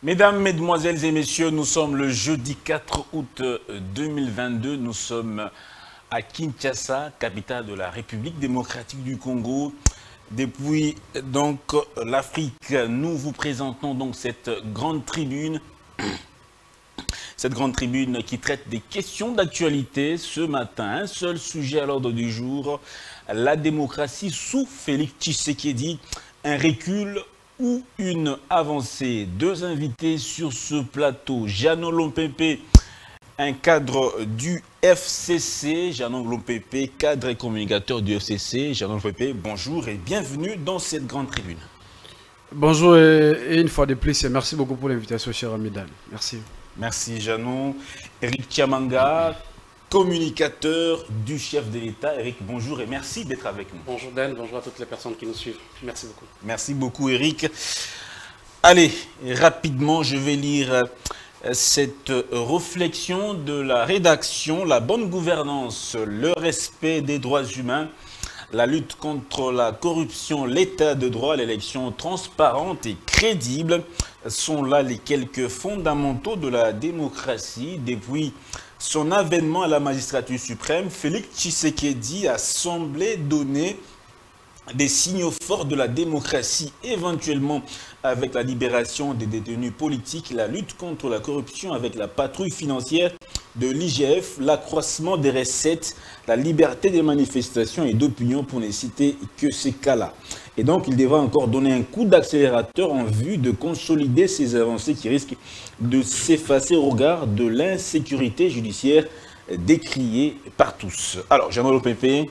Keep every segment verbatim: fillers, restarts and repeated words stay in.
Mesdames, Mesdemoiselles et Messieurs, nous sommes le jeudi quatre août deux mille vingt-deux. Nous sommes à Kinshasa, capitale de la République démocratique du Congo. Depuis donc l'Afrique, nous vous présentons donc cette grande tribune. Cette grande tribune qui traite des questions d'actualité. Ce matin, un seul sujet à l'ordre du jour, la démocratie sous Félix Tshisekedi, un recul ou une avancée. Deux invités sur ce plateau, Jeannot Lompepe, un cadre du F C C, Jeannot Lompepe, cadre et communicateur du F C C. Jeannot Lompepe, bonjour et bienvenue dans cette grande tribune. Bonjour et une fois de plus, et merci beaucoup pour l'invitation, cher Amidal. Merci. Merci Jeannot. Eric Chiamanga, communicateur du chef de l'État. Eric, bonjour et merci d'être avec nous. Bonjour Dan, bonjour à toutes les personnes qui nous suivent. Merci beaucoup. Merci beaucoup Eric. Allez, rapidement, je vais lire cette réflexion de la rédaction. La bonne gouvernance, le respect des droits humains, la lutte contre la corruption, l'état de droit, l'élection transparente et crédible sont là les quelques fondamentaux de la démocratie. Depuis son avènement à la magistrature suprême, Félix Tshisekedi a semblé donner des signaux forts de la démocratie, éventuellement avec la libération des détenus politiques, la lutte contre la corruption avec la patrouille financière de l'I G F, l'accroissement des recettes, la liberté des manifestations et d'opinion, pour ne citer que ces cas-là. Et donc, il devra encore donner un coup d'accélérateur en vue de consolider ces avancées qui risquent de s'effacer au regard de l'insécurité judiciaire décriée par tous. Alors, Jeannot Lompepe,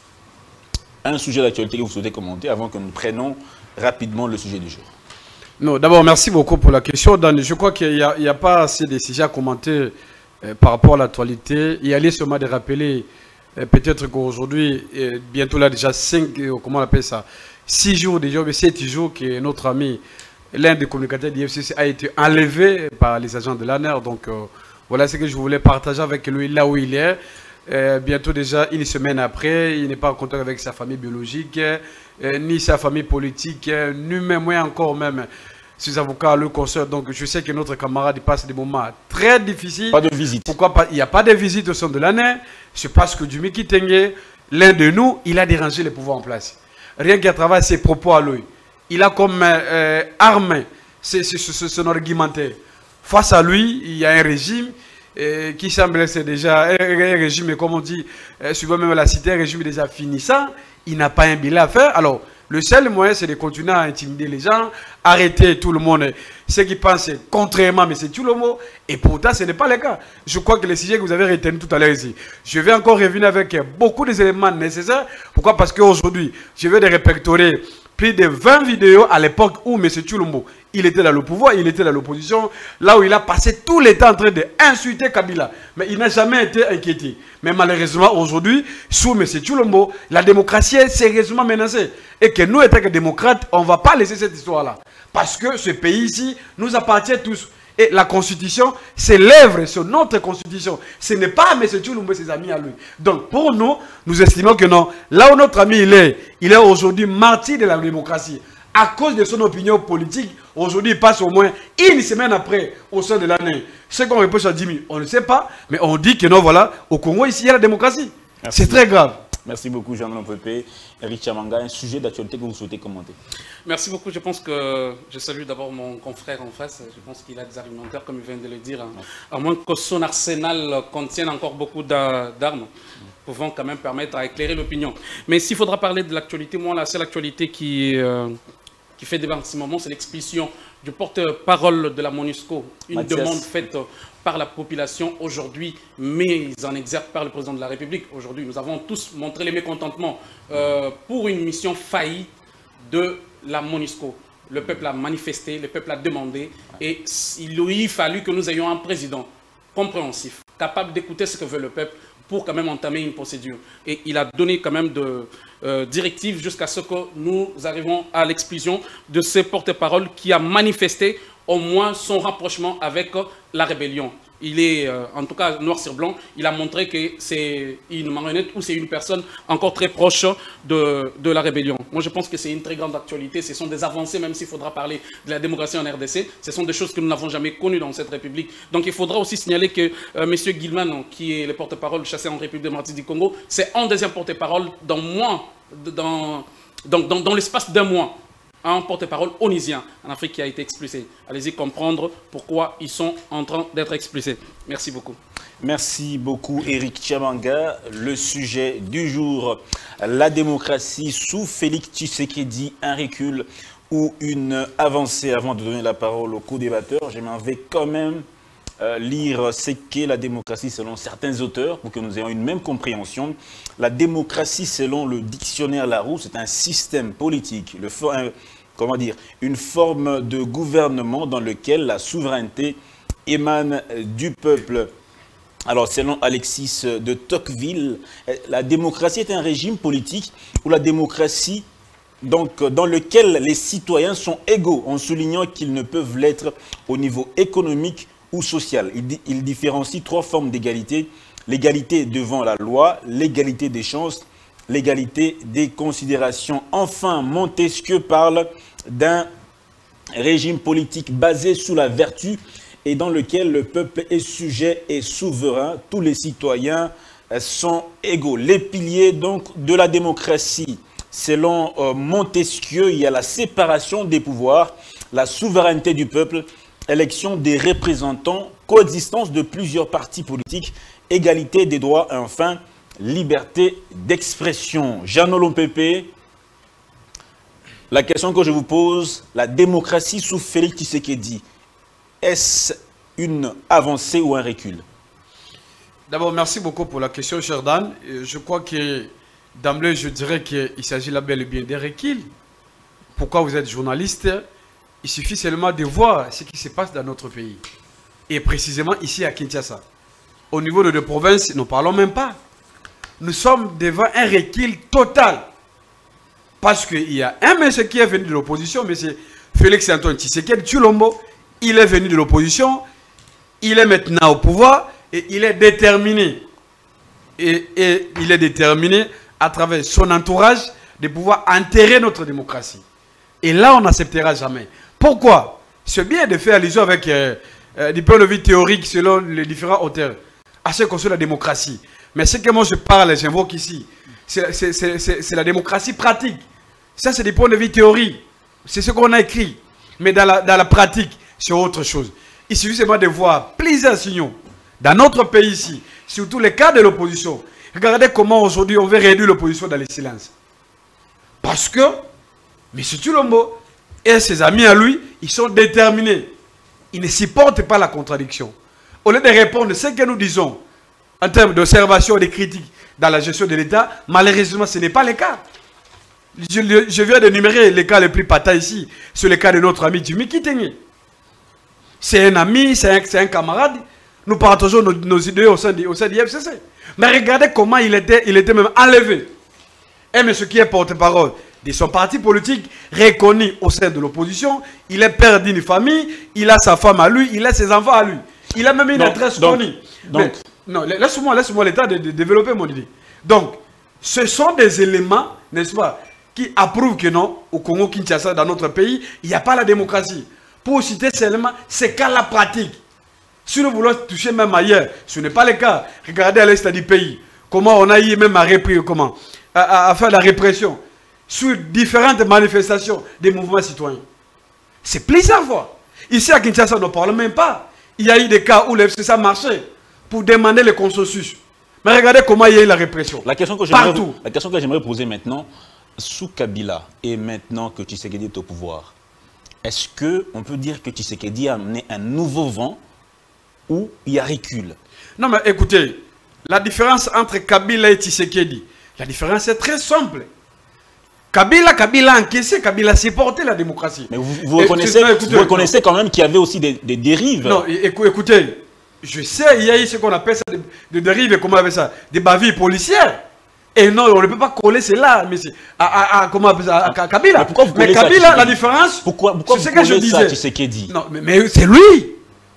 un sujet d'actualité que vous souhaitez commenter avant que nous prenions rapidement le sujet du jour. Non, d'abord, merci beaucoup pour la question, Dan. Je crois qu'il n'y a, a pas assez de sujets à commenter euh, par rapport à l'actualité. Il y a seulement de rappeler euh, peut-être qu'aujourd'hui, euh, bientôt là déjà cinq, euh, comment on appelle ça, six jours déjà, mais sept jours que notre ami, l'un des communicateurs du F C C, a été enlevé par les agents de l'A N R. Donc euh, voilà ce que je voulais partager avec lui là où il est. Euh, bientôt déjà une semaine après, il n'est pas en contact avec sa famille biologique, euh, ni sa famille politique, euh, ni même moi encore même ses avocats, le concert. Donc je sais que notre camarade passe des moments très difficiles. Pas de visite. Pourquoi pas? Il n'y a pas de visite au sein de l'année. C'est parce que du Miki Tengue, l'un de nous, il a dérangé les pouvoirs en place. Rien qu'à travers ses propos à lui. Il a comme euh, arme son argumentaire. Face à lui, il y a un régime Euh, qui semble c'est déjà un, un régime, comme on dit, euh, suivant même la cité, un régime déjà finissant. Il n'a pas un bilan à faire. Alors, le seul moyen, c'est de continuer à intimider les gens, arrêter tout le monde, ceux qui pensent contrairement, mais c'est tout le mot. Et pourtant, ce n'est pas le cas. Je crois que les sujets que vous avez retenus tout à l'heure ici, je vais encore revenir avec beaucoup des éléments nécessaires. Pourquoi? Parce qu'aujourd'hui, je vais de répertorier plus de vingt vidéos à l'époque où M. Tshilombo, il était dans le pouvoir, il était dans l'opposition, là où il a passé tout le temps en train d'insulter Kabila. Mais il n'a jamais été inquiété. Mais malheureusement, aujourd'hui, sous M. Tshilombo, la démocratie est sérieusement menacée. Et que nous, étant que démocrates, on ne va pas laisser cette histoire-là. Parce que ce pays ici nous appartient tous. Et la constitution, c'est l'œuvre sur notre constitution. Ce n'est pas M. Tshilombo et ses amis à lui. Donc pour nous, nous estimons que non. Là où notre ami il est, il est aujourd'hui martyr de la démocratie. À cause de son opinion politique, aujourd'hui il passe au moins une semaine après au sein de l'année. Ce qu'on reproche à Jimmy, on ne sait pas, mais on dit que non, voilà, au Congo ici il y a la démocratie. C'est très grave. Merci beaucoup Jeannot Lompepe. Eric Chiamanga, un sujet d'actualité que vous souhaitez commenter. Merci beaucoup. Je pense que je salue d'abord mon confrère en face. Je pense qu'il a des argumentaires, comme il vient de le dire. Hein. À moins que son arsenal contienne encore beaucoup d'armes, pouvant quand même permettre à éclairer l'opinion. Mais s'il faudra parler de l'actualité, moi, la seule actualité qui, euh, qui fait débat en ce moment, c'est l'expulsion du porte-parole de la MONUSCO. Une Mathias. demande faite par la population aujourd'hui, mise en exergue par le président de la République. Aujourd'hui, nous avons tous montré les mécontentements euh, pour une mission faillie de la MONUSCO. Le peuple a manifesté, le peuple a demandé, et il aurait fallu que nous ayons un président compréhensif, capable d'écouter ce que veut le peuple pour quand même entamer une procédure. Et il a donné quand même de euh, directives jusqu'à ce que nous arrivons à l'expulsion de ce porte-parole qui a manifesté au moins son rapprochement avec la rébellion. il est, euh, en tout cas, noir sur blanc, il a montré que c'est une marionnette ou c'est une personne encore très proche de, de la rébellion. Moi, je pense que c'est une très grande actualité. Ce sont des avancées, même s'il faudra parler de la démocratie en R D C. Ce sont des choses que nous n'avons jamais connues dans cette République. Donc, il faudra aussi signaler que euh, M. Guilman, qui est le porte-parole chassé en République démocratique du Congo, c'est un deuxième porte-parole dans, moins, dans, dans, dans, dans l'espace d'un mois. Un porte-parole onusien en Afrique qui a été expulsé. Allez-y comprendre pourquoi ils sont en train d'être expulsés. Merci beaucoup. Merci beaucoup Eric Tchabanga. Le sujet du jour, la démocratie sous Félix Tshisekedi, un recul ou une avancée. Avant de donner la parole au co-débatteur, j'aimerais quand même Euh, lire ce qu'est la démocratie selon certains auteurs pour que nous ayons une même compréhension. La démocratie selon le dictionnaire Larousse, c'est un système politique, le, un, comment dire, une forme de gouvernement dans lequel la souveraineté émane du peuple. Alors selon Alexis de Tocqueville, la démocratie est un régime politique où la démocratie donc, dans lequel les citoyens sont égaux, en soulignant qu'ils ne peuvent l'être au niveau économique ou social. Il, il différencie trois formes d'égalité: l'égalité devant la loi, l'égalité des chances, l'égalité des considérations. Enfin, Montesquieu parle d'un régime politique basé sous la vertu et dans lequel le peuple est sujet et souverain. Tous les citoyens sont égaux. Les piliers donc de la démocratie. Selon euh, Montesquieu, il y a la séparation des pouvoirs, la souveraineté du peuple, élection des représentants, coexistence de plusieurs partis politiques, égalité des droits et enfin, liberté d'expression. Jean Olompepe, la question que je vous pose, la démocratie sous Félix Tshisekedi, est-ce une avancée ou un recul? D'abord, merci beaucoup pour la question, cher Dan. Je crois que d'emblée, je dirais qu'il s'agit là bel et bien des reculs. Pourquoi vous êtes journaliste? Il suffit seulement de voir ce qui se passe dans notre pays. Et précisément ici à Kinshasa. Au niveau de nos provinces, nous ne parlons même pas. Nous sommes devant un recul total. Parce qu'il y a un monsieur qui est venu de l'opposition, monsieur Félix Antoine Tshisekedi Tshilombo. Il est venu de l'opposition. Il est maintenant au pouvoir et il est déterminé. Et, et il est déterminé à travers son entourage de pouvoir enterrer notre démocratie. Et là, on n'acceptera jamais. Pourquoi? C'est bien de faire allusion avec euh, euh, du point de vue théorique selon les différents auteurs à ce qu'on soit la démocratie. Mais ce que moi je parle, j'invoque ici, c'est la démocratie pratique. Ça, c'est du point de vue théorique. C'est ce qu'on a écrit. Mais dans la, dans la pratique, c'est autre chose. Il suffit seulement de voir plusieurs signaux dans notre pays ici, surtout les cas de l'opposition. Regardez comment aujourd'hui on veut réduire l'opposition dans le silence. Parce que M. Tshilombo et ses amis à lui, ils sont déterminés. Ils ne supportent pas la contradiction. Au lieu de répondre à ce que nous disons en termes d'observation et de critiques dans la gestion de l'État, malheureusement, ce n'est pas le cas. Je, je viens d'énumérer les cas les plus patents ici. C'est le cas de notre ami Jimmy Kitenge. C'est un ami, c'est un, un camarade. Nous partageons nos, nos idées au sein, de, au sein du F C C. Mais regardez comment il était, il était même enlevé. Et monsieur qui est porte-parole de son parti politique, reconnu au sein de l'opposition, il est père d'une famille, il a sa femme à lui, il a ses enfants à lui. Il a même une adresse connue. Donc, non, laisse-moi laisse-moi le temps de, de développer mon idée. Donc, ce sont des éléments, n'est-ce pas, qui approuvent que non, au Congo-Kinshasa, dans notre pays, il n'y a pas la démocratie. Pour citer seulement, c'est qu'à la pratique. Si nous voulons toucher même ailleurs, ce n'est pas le cas. Regardez à l'est du pays, comment on a eu même à, réprimer, comment, à, à, à faire la répression sur différentes manifestations des mouvements citoyens. C'est plusieurs fois. Ici à Kinshasa, on ne parle même pas. Il y a eu des cas où le F C C a marché pour demander le consensus. Mais regardez comment il y a eu la répression. La question que Partout. La question que j'aimerais poser maintenant, sous Kabila et maintenant que Tshisekedi est au pouvoir, est-ce qu'on peut dire que Tshisekedi a amené un nouveau vent ou il y a recul? Non mais écoutez, la différence entre Kabila et Tshisekedi, la différence est très simple. Kabila, Kabila a encaissé, Kabila a supporté la démocratie. Mais vous, vous reconnaissez, non, écoutez, vous reconnaissez quand même qu'il y avait aussi des, des dérives. Non, écoutez, je sais, il y a eu ce qu'on appelle ça des, des dérives, comment on appelle ça, des bavures policières. Et non, on ne peut pas coller cela, mais c'est à, à, à, comment on appelle ça, à, à Kabila. Mais, pourquoi vous mais Kabila, la différence, pourquoi, pourquoi c'est ce que je disais. Ça, dit. Non, mais, mais c'est lui.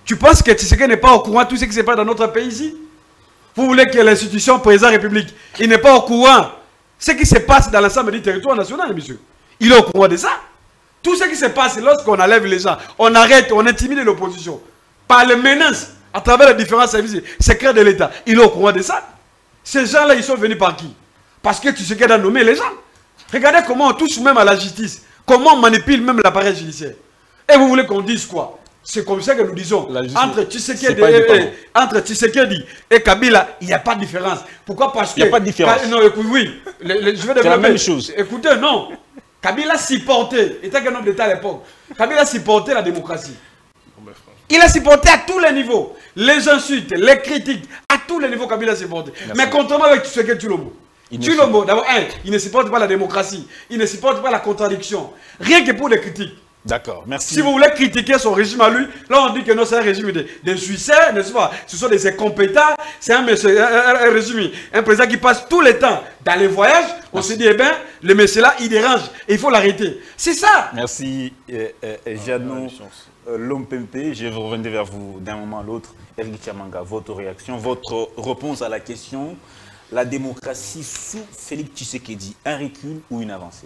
Tu penses que Tshisekedi n'est pas au courant de tout ce qui se passe dans notre pays ici? Vous voulez que l'institution président République, il n'est pas au courant ce qui se passe dans l'ensemble du territoire national, monsieur? Il est au courant de ça. Tout ce qui se passe lorsqu'on enlève les gens, on arrête, on intimide l'opposition par les menaces à travers les différents services secrets de l'État. Il est au courant de ça. Ces gens-là, ils sont venus par qui? Parce que tu sais qu'il a nommé les gens. Regardez comment on touche même à la justice. Comment on manipule même l'appareil judiciaire. Et vous voulez qu'on dise quoi? C'est comme ça que nous disons. Entre Tshisekedi et, entre Tshisekedi et Kabila, il n'y a pas de différence. Pourquoi? Parce que... Il n'y a pas de différence. Non, écoute, oui. Le, le, je vais développer. C'est la même chose. Écoutez, non. Kabila supportait, étant qu'un homme d'État à l'époque, Kabila supportait la démocratie. Il a supporté à tous les niveaux. Les insultes, les critiques, à tous les niveaux, Kabila a supporté. Merci. Mais contrairement avec Tshisekedi Tshilombo. Tshilombo, d'abord, un, il ne supporte pas la démocratie. Il ne supporte pas la contradiction. Rien que pour les critiques. D'accord, merci. Si vous voulez critiquer son régime à lui, là on dit que non, c'est un régime de, de suicides, n'est-ce pas? Ce sont des incompétents, c'est un, un, un, un régime, un président qui passe tout le temps dans les voyages. On se dit, eh bien, le monsieur là, il dérange, et il faut l'arrêter. C'est ça. Merci, euh, euh, Jeannot euh, Lompempe. Je vais revenir vers vous d'un moment à l'autre. Eric Tchamanga, votre réaction, votre réponse à la question, la démocratie sous Félix Tshisekedi, un recul ou une avancée?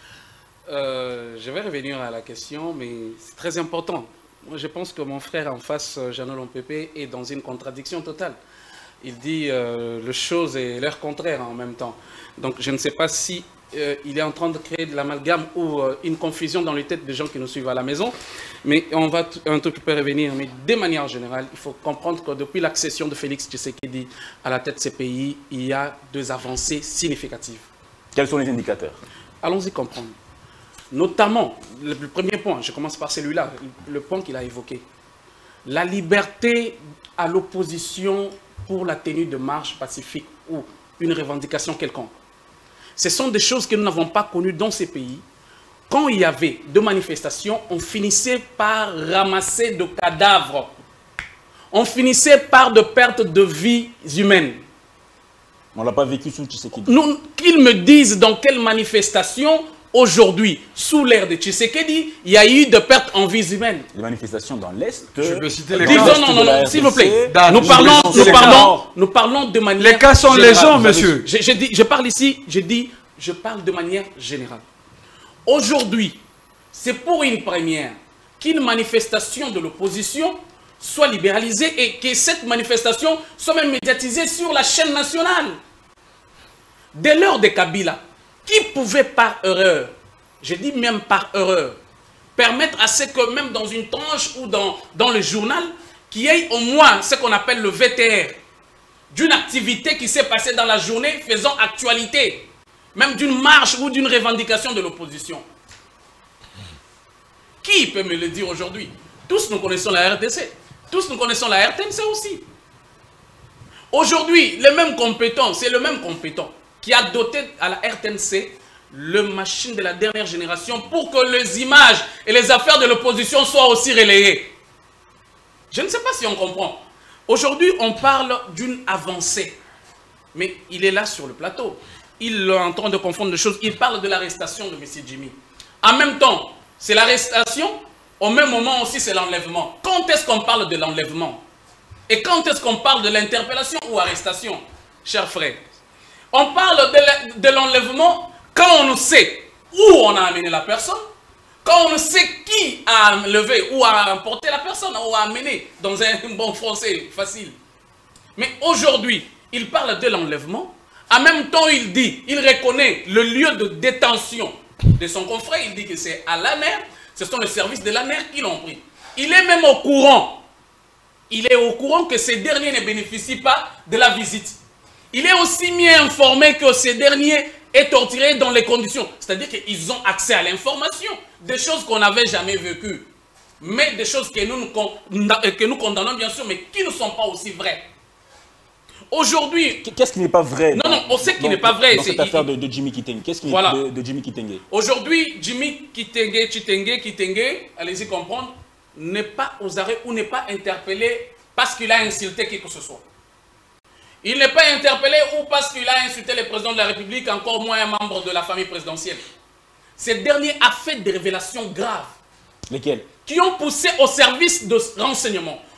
Euh, je vais revenir à la question, mais c'est très important. Moi, je pense que mon frère en face, Jeannot Lompempe, est dans une contradiction totale. Il dit euh, les choses et leur contraire en même temps. Donc, je ne sais pas si euh, il est en train de créer de l'amalgame ou euh, une confusion dans les têtes des gens qui nous suivent à la maison. Mais on va un tout petit peu revenir. Mais de manière générale, il faut comprendre que depuis l'accession de Félix Tshisekedi à la tête de ces pays, il y a deux avancées significatives. Quels sont les indicateurs? Allons-y comprendre. Notamment, le premier point, je commence par celui-là, le point qu'il a évoqué. La liberté à l'opposition pour la tenue de marches pacifiques ou une revendication quelconque. Ce sont des choses que nous n'avons pas connues dans ces pays. Quand il y avait deux manifestations, on finissait par ramasser de cadavres. On finissait par de pertes de vies humaines. On ne l'a pas vécu sous Tshisekedi. Qu'ils me disent dans quelle manifestation... Aujourd'hui, sous l'ère de Tshisekedi, il y a eu de pertes en vies humaines. Les manifestations dans l'Est. Je peux citer les cas. Non, non, non, non s'il vous plaît. Nous parlons, nous, parlons, nous parlons de manière Les cas sont générale. les gens, monsieur. Je, je, dis, je parle ici, je dis, je parle de manière générale. Aujourd'hui, c'est pour une première qu'une manifestation de l'opposition soit libéralisée et que cette manifestation soit même médiatisée sur la chaîne nationale. Dès l'heure de Kabila, qui pouvait par erreur, je dis même par erreur, permettre à ce que même dans une tranche ou dans, dans le journal, qu'il y ait au moins ce qu'on appelle le V T R, d'une activité qui s'est passée dans la journée faisant actualité, même d'une marche ou d'une revendication de l'opposition. Qui peut me le dire aujourd'hui? Tous nous connaissons la R T C, tous nous connaissons la R T N C aussi. Aujourd'hui, les mêmes compétents, c'est le même compétent qui a doté à la R T N C le machine de la dernière génération pour que les images et les affaires de l'opposition soient aussi relayées. Je ne sais pas si on comprend. Aujourd'hui, on parle d'une avancée. Mais il est là sur le plateau. Il est en train de confondre les choses. Il parle de l'arrestation de M. Jimmy. En même temps, c'est l'arrestation. Au même moment aussi, c'est l'enlèvement. Quand est-ce qu'on parle de l'enlèvement? Et quand est-ce qu'on parle de l'interpellation ou arrestation, chers frères? On parle de l'enlèvement quand on sait où on a amené la personne, quand on sait qui a enlevé ou a emporté la personne ou a amené dans un bon français facile. Mais aujourd'hui, il parle de l'enlèvement. En même temps, il dit, il reconnaît le lieu de détention de son confrère. Il dit que c'est à l'A N R, ce sont les services de l'A N R qui l'ont pris. Il est même au courant. Il est au courant que ces derniers ne bénéficient pas de la visite. Il est aussi mieux informé que ces derniers est torturé dans les conditions. C'est-à-dire qu'ils ont accès à l'information. Des choses qu'on n'avait jamais vécues. Mais des choses que nous, que nous condamnons bien sûr, mais qui ne sont pas aussi vraies. Aujourd'hui... Qu'est-ce qui n'est pas vrai? Non, non, on sait qu'il n'est pas vrai. Dans cette affaire de, de Jimmy Kitenge. Qu'est-ce qui voilà. est de, de Jimmy Kitenge? Aujourd'hui, Jimmy Kitenge, Kitenge, Kitenge, allez-y comprendre, n'est pas aux arrêts ou n'est pas interpellé parce qu'il a insulté qui que ce soit. Il n'est pas interpellé ou parce qu'il a insulté le président de la République, encore moins un membre de la famille présidentielle. Ce dernier a fait des révélations graves. Lesquelles? Qui ont poussé au service de renseignement,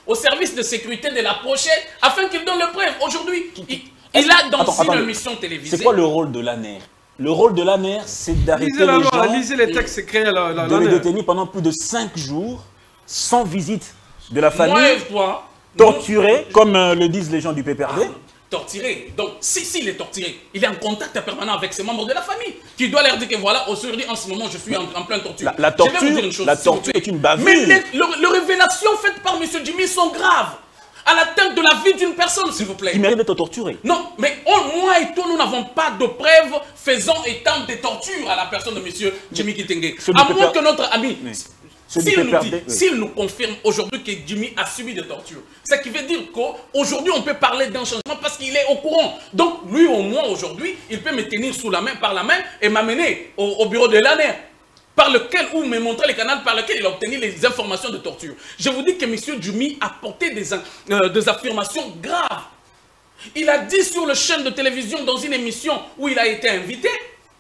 au service de sécurité de l'approcher afin qu'il donne le preuve. Aujourd'hui, il, il a dans Attends, une émission télévisée. C'est quoi le rôle de l'A N E R? Le rôle de l'A N E R, c'est d'arrêter les loi, gens, lisez les textes créés à la, la, de les détenir pendant plus de cinq jours, sans visite de la famille, Moi et toi, torturés, nous, comme euh, le disent les gens du P P R D. Ah, torturé. Donc, si, si il est torturé, il est en contact permanent avec ses membres de la famille, qui doit leur dire que voilà, aujourd'hui, en ce moment, je suis en, en plein torture. La, la torture, Je vais vous dire une chose, la s'il vous torture plaît. est une bavure. Mais les, le- les révélations faites par M. Jimmy sont graves. À l'atteinte de la vie d'une personne, s'il vous plaît. Qui mérite d'être torturé. Non, mais on, moi et toi, nous n'avons pas de preuves faisant étant des tortures à la personne de M. Jimmy Kitenge. Ceux du À P P R moins que notre ami, Oui. Ceux du s'il nous, P P R dit- D, oui. s'il nous confirme aujourd'hui que Jimmy a subi des tortures, ce qui veut dire qu'aujourd'hui, on peut parler d'un changement parce qu'il est au courant. Donc, lui, au moins, aujourd'hui, il peut me tenir sous la main, par la main et m'amener au, au bureau de l'A N E R. Par lequel, ou me montrer les canaux par lesquels il a obtenu les informations de torture. Je vous dis que M. Jimmy a porté des, euh, des affirmations graves. Il a dit sur le chaîne de télévision, dans une émission où il a été invité,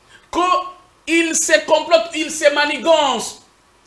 qu'il se complote, il se manigance,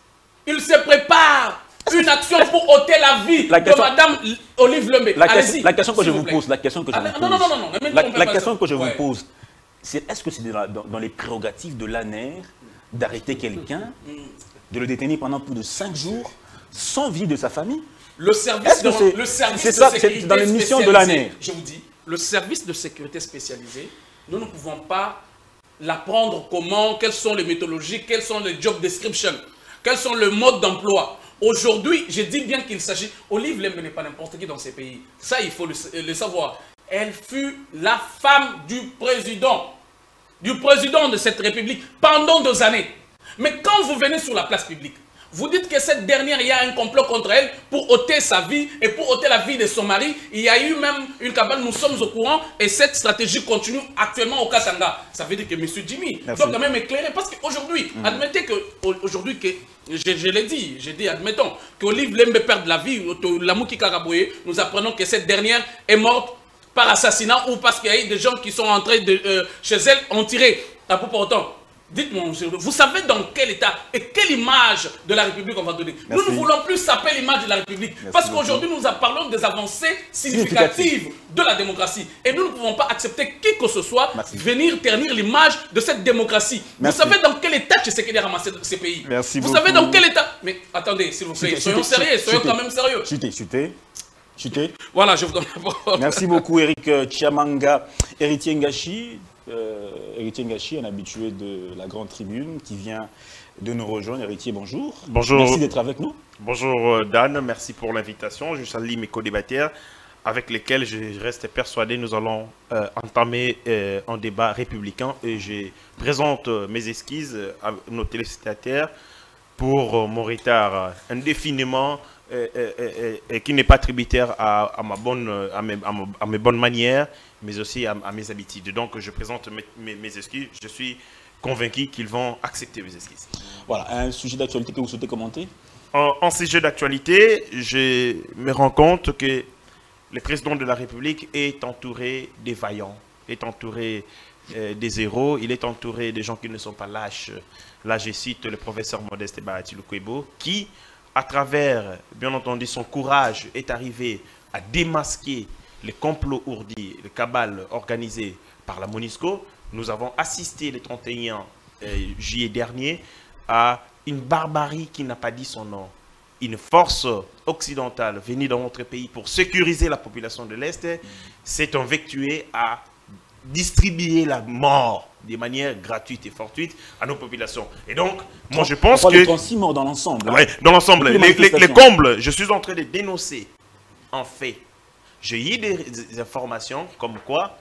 il se prépare une action pour ôter la vie La question- de Madame Olive Lembe. La, question, Allez-y, la question que je s'il vous plaît. pose, la question que je Ah, vous non, pose, non, non, non, non, ne me la, trompez la pas question ça. que je Ouais. vous pose, c'est est-ce que c'est dans, dans- dans les prérogatives de l'A N E R d'arrêter quelqu'un, de le détenir pendant plus de cinq jours, sans vie de sa famille? Le service Est-ce de, que c'est- le service c'est de ça, c'est sécurité dans les missions de l'A N E R. spécialisé, je vous dis, le service de sécurité spécialisé, nous ne pouvons pas l'apprendre comment, quelles sont les méthodologies, quels sont les job descriptions, quels sont les modes d'emploi. Aujourd'hui, je dis bien qu'il s'agit... Olive Lembe n'est pas n'importe qui dans ces pays. Ça, il faut le, le savoir. Elle fut la femme du président, du président de cette république pendant deux années. Mais quand vous venez sur la place publique, vous dites que cette dernière, il y a un complot contre elle pour ôter sa vie et pour ôter la vie de son mari. Il y a eu même une cabale, nous sommes au courant et cette stratégie continue actuellement au Katanga. Ça veut dire que M. Jimmy Merci. doit quand même éclairer. Parce qu'aujourd'hui, mmh. admettez que, aujourd'hui, que, je, je l'ai dit, j'ai dit, admettons, qu'Olive Lembe perde la vie, Lamouki Karaboye, nous apprenons que cette dernière est morte par assassinat ou parce qu'il y a eu des gens qui sont entrés de, euh, chez elle, ont tiré. À pour autant. Dites-moi, vous savez dans quel état et quelle image de la République on va donner? Merci. Nous ne voulons plus saper l'image de la République. Merci parce qu'aujourd'hui, nous parlons des avancées significatives de la démocratie. Et nous ne pouvons pas accepter qui que ce soit Merci. venir ternir l'image de cette démocratie. Merci. Vous savez dans quel état Tshisekedi a ramassé ces pays? Merci Vous beaucoup. savez dans quel état? Mais attendez, s'il vous plaît, Chutez, soyons chutez, sérieux, soyons chutez. quand même sérieux. Chutez, chutez, chutez. Voilà, je vous donne la parole. Merci beaucoup Eric euh, Chiamanga, héritier Ngashi, euh, héritier Ngashi, un habitué de la grande tribune qui vient de nous rejoindre. Héritier, bonjour. Bonjour. Merci d'être avec nous. Bonjour euh, Dan, merci pour l'invitation. Je salue mes co-débatteurs avec lesquels je reste persuadé nous allons euh, entamer euh, un débat républicain et je présente euh, mes excuses à nos téléspectateurs pour euh, mon retard euh, indéfiniment euh, euh, euh, euh, qui n'est pas tributaire à, à, ma bonne, à, mes, à, ma- à mes bonnes manières, mais aussi à, à mes habitudes. Donc je présente mes, mes- mes excuses. Je suis convaincu qu'ils vont accepter mes excuses. Voilà, un sujet d'actualité que vous souhaitez commenter? En, en sujet d'actualité, je me rends compte que le président de la République est entouré des vaillants, est entouré euh, des héros, il est entouré des gens qui ne sont pas lâches. Là, je cite le professeur Modeste Bahati Lukwebo, qui, à travers, bien entendu, son courage, est arrivé à démasquer les complots ourdis, les cabales organisées par la MONUSCO. Nous avons assisté le trente et un euh, juillet dernier à une barbarie qui n'a pas dit son nom. Une force occidentale venue dans notre pays pour sécuriser la population de l'Est s'est invectuée à distribuer la mort de manière gratuite et fortuite à nos populations. Et donc, moi je pense On parle de que... trente-six morts dans l'ensemble. hein. Ouais, dans l'ensemble, Beaucoup de les, les- les manifestations. combles, je suis en train de dénoncer, en fait, j'ai eu des, des informations comme quoi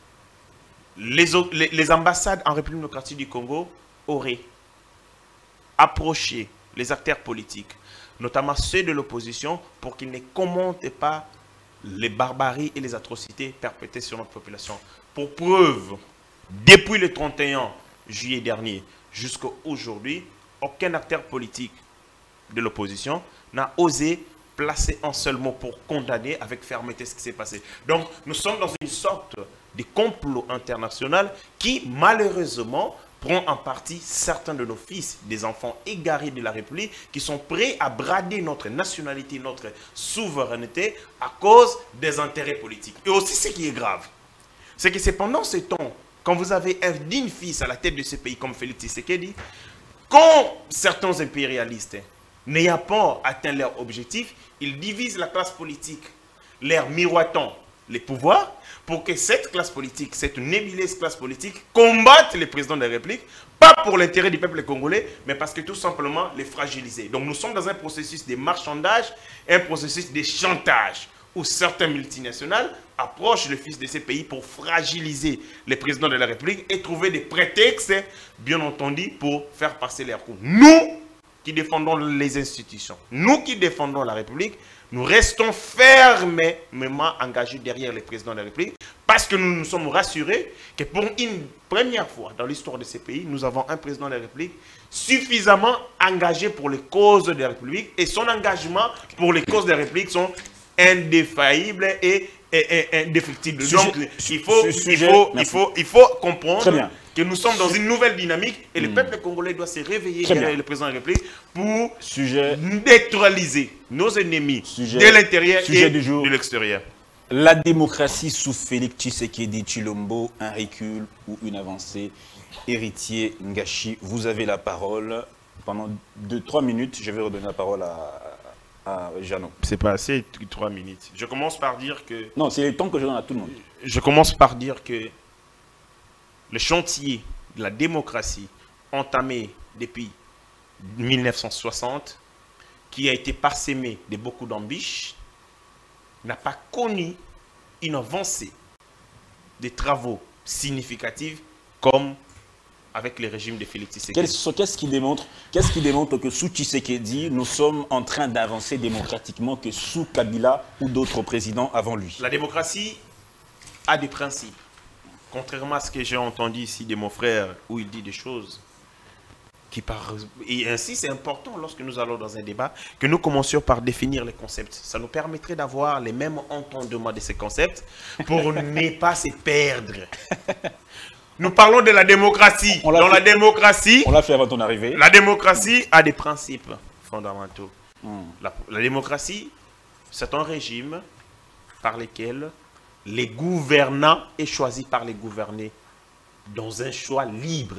les, au- les- les ambassades en République démocratique du Congo auraient approché les acteurs politiques, notamment ceux de l'opposition, pour qu'ils ne commentent pas les barbaries et les atrocités perpétrées sur notre population. Pour preuve, depuis le trente et un juillet dernier jusqu'à aujourd'hui, aucun acteur politique de l'opposition n'a osé placer un seul mot pour condamner avec fermeté ce qui s'est passé. Donc, nous sommes dans une sorte de complot international qui, malheureusement, prend en partie certains de nos fils, des enfants égarés de la République, qui sont prêts à brader notre nationalité, notre souveraineté à cause des intérêts politiques. Et aussi, ce qui est grave, c'est que c'est pendant ce temps, quand vous avez un digne fils à la tête de ce pays comme Félix Tshisekedi, quand certains impérialistes, n'ayant pas atteint leur objectif, ils divisent la classe politique, leur miroitant les pouvoirs, pour que cette classe politique, cette nébuleuse classe politique, combatte les présidents de la République, pas pour l'intérêt du peuple congolais, mais parce que tout simplement les fragiliser. Donc nous sommes dans un processus de marchandage, un processus de chantage, où certains multinationales approchent le fils de ces pays pour fragiliser les présidents de la République et trouver des prétextes, bien entendu, pour faire passer leurs coups. Nous qui défendons les institutions, nous qui défendons la République, nous restons fermement engagés derrière les présidents de la République parce que nous nous sommes rassurés que pour une première fois dans l'histoire de ces pays, nous avons un président de la République suffisamment engagé pour les causes de la République et son engagement pour les causes de la République sont indéfaillibles et, et, et indéfectibles. Sujet, Donc il faut, sujet, il, faut, il, merci. faut, il faut comprendre Très bien. que nous sommes dans une nouvelle dynamique et le Hmm. peuple congolais doit se réveiller Très derrière bien. le président de la République pour Sujet, neutraliser nos ennemis Sujet- de l'intérieur sujet et du jour. de l'extérieur. la démocratie sous Félix Tshisekedi Tshilombo, un recul ou une avancée? Héritier Ngachi, vous avez la parole. Pendant deux trois minutes, je vais redonner la parole à, à Jeannot. C'est pas assez, trois minutes. Je commence par dire que... Non, c'est le temps que je donne à tout le monde. Je commence par dire que le chantier de la démocratie entamé depuis mille neuf cent soixante, qui a été parsemé de beaucoup d'embûches, n'a pas connu une avancée des travaux significatifs comme avec le régime de Félix Tshisekedi. Qu'est-ce qui démontre, qu'est-ce qui démontre que sous Tshisekedi, nous sommes en train d'avancer démocratiquement que sous Kabila ou d'autres présidents avant lui? La démocratie a des principes. Contrairement à ce que j'ai entendu ici de mon frère, où il dit des choses qui par... Et ainsi, c'est important, lorsque nous allons dans un débat, que nous commencions par définir les concepts. Ça nous permettrait d'avoir les mêmes entendements de ces concepts pour ne pas se perdre. Nous parlons de la démocratie. On l'a Dans fait- la démocratie, On l'a fait avant ton arrivée. la démocratie a des principes fondamentaux. Hmm. La, la démocratie, c'est un régime par lequel les gouvernants est choisi par les gouvernés dans un choix libre.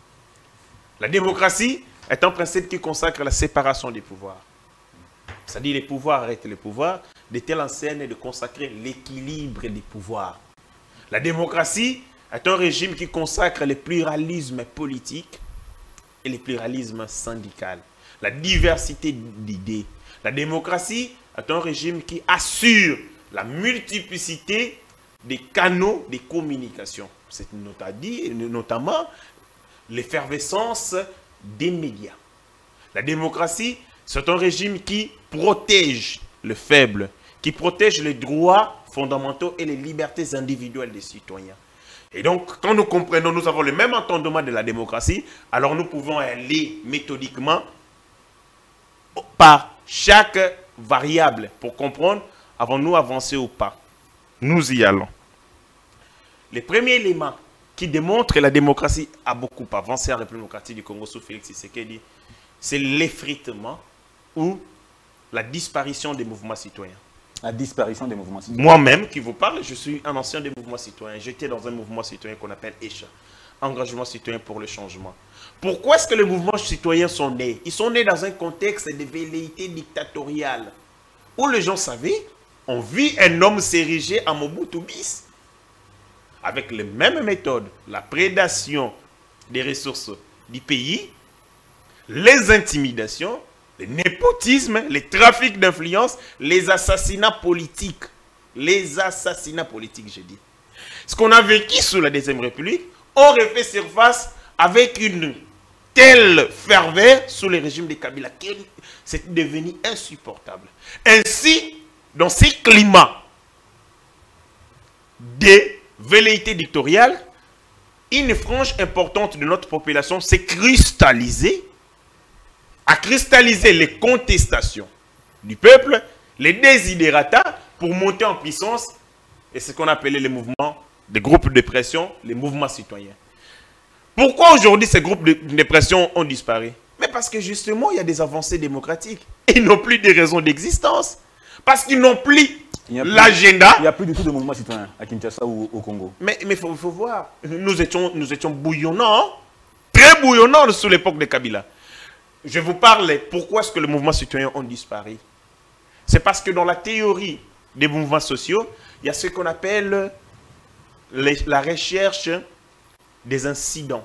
La démocratie est un principe qui consacre la séparation des pouvoirs. C'est-à-dire les pouvoirs arrêtent les pouvoirs, de telle enseigne de consacrer l'équilibre des pouvoirs. La démocratie est un régime qui consacre le pluralisme politique et le pluralisme syndical, la diversité d'idées. La démocratie est un régime qui assure la multiplicité des canaux de communication. C'est notamment l'effervescence des médias. La démocratie, c'est un régime qui protège le faible, qui protège les droits fondamentaux et les libertés individuelles des citoyens. Et donc, quand nous comprenons, nous avons le même entendement de la démocratie, alors nous pouvons aller méthodiquement par chaque variable pour comprendre, avons-nous avancé ou pas. Nous y allons. Le premier élément qui démontre que la démocratie a beaucoup avancé en République démocratique du Congo sous Félix Tshisekedi, c'est l'effritement ou la disparition des mouvements citoyens. La disparition des mouvements citoyens. Moi-même qui vous parle, je suis un ancien des mouvements citoyens. J'étais dans un mouvement citoyen qu'on appelle E C H A, Engagement citoyen pour le changement. Pourquoi est-ce que les mouvements citoyens sont nés? Ils sont nés dans un contexte de velléité dictatoriale, où les gens savaient, on vit un homme s'ériger en Mobutu bis, avec les mêmes méthodes, la prédation des ressources du pays, les intimidations, le népotisme, les trafics d'influence, les assassinats politiques. Les assassinats politiques, je dis. Ce qu'on a vécu sous la Deuxième République aurait fait surface avec une telle ferveur sous le régime de Kabila. C'est devenu insupportable. Ainsi, dans ces climats de velléité dictatoriale, une frange importante de notre population s'est cristallisée, a cristallisé les contestations du peuple, les désidérata pour monter en puissance, et ce qu'on appelait les mouvements, des groupes de pression, les mouvements citoyens. Pourquoi aujourd'hui ces groupes de, de pression ont disparu? Mais parce que justement, il y a des avancées démocratiques. Ils n'ont plus de raison d'existence. Parce qu'ils n'ont plus l'agenda. Il n'y a plus du tout de mouvement citoyen à Kinshasa ou au Congo. Mais il faut, faut voir. Nous étions, nous étions bouillonnants. Très bouillonnants sous l'époque de Kabila. Je vous parle pourquoi est-ce que les mouvements citoyens ont disparu. C'est parce que dans la théorie des mouvements sociaux, il y a ce qu'on appelle les, la recherche des incidents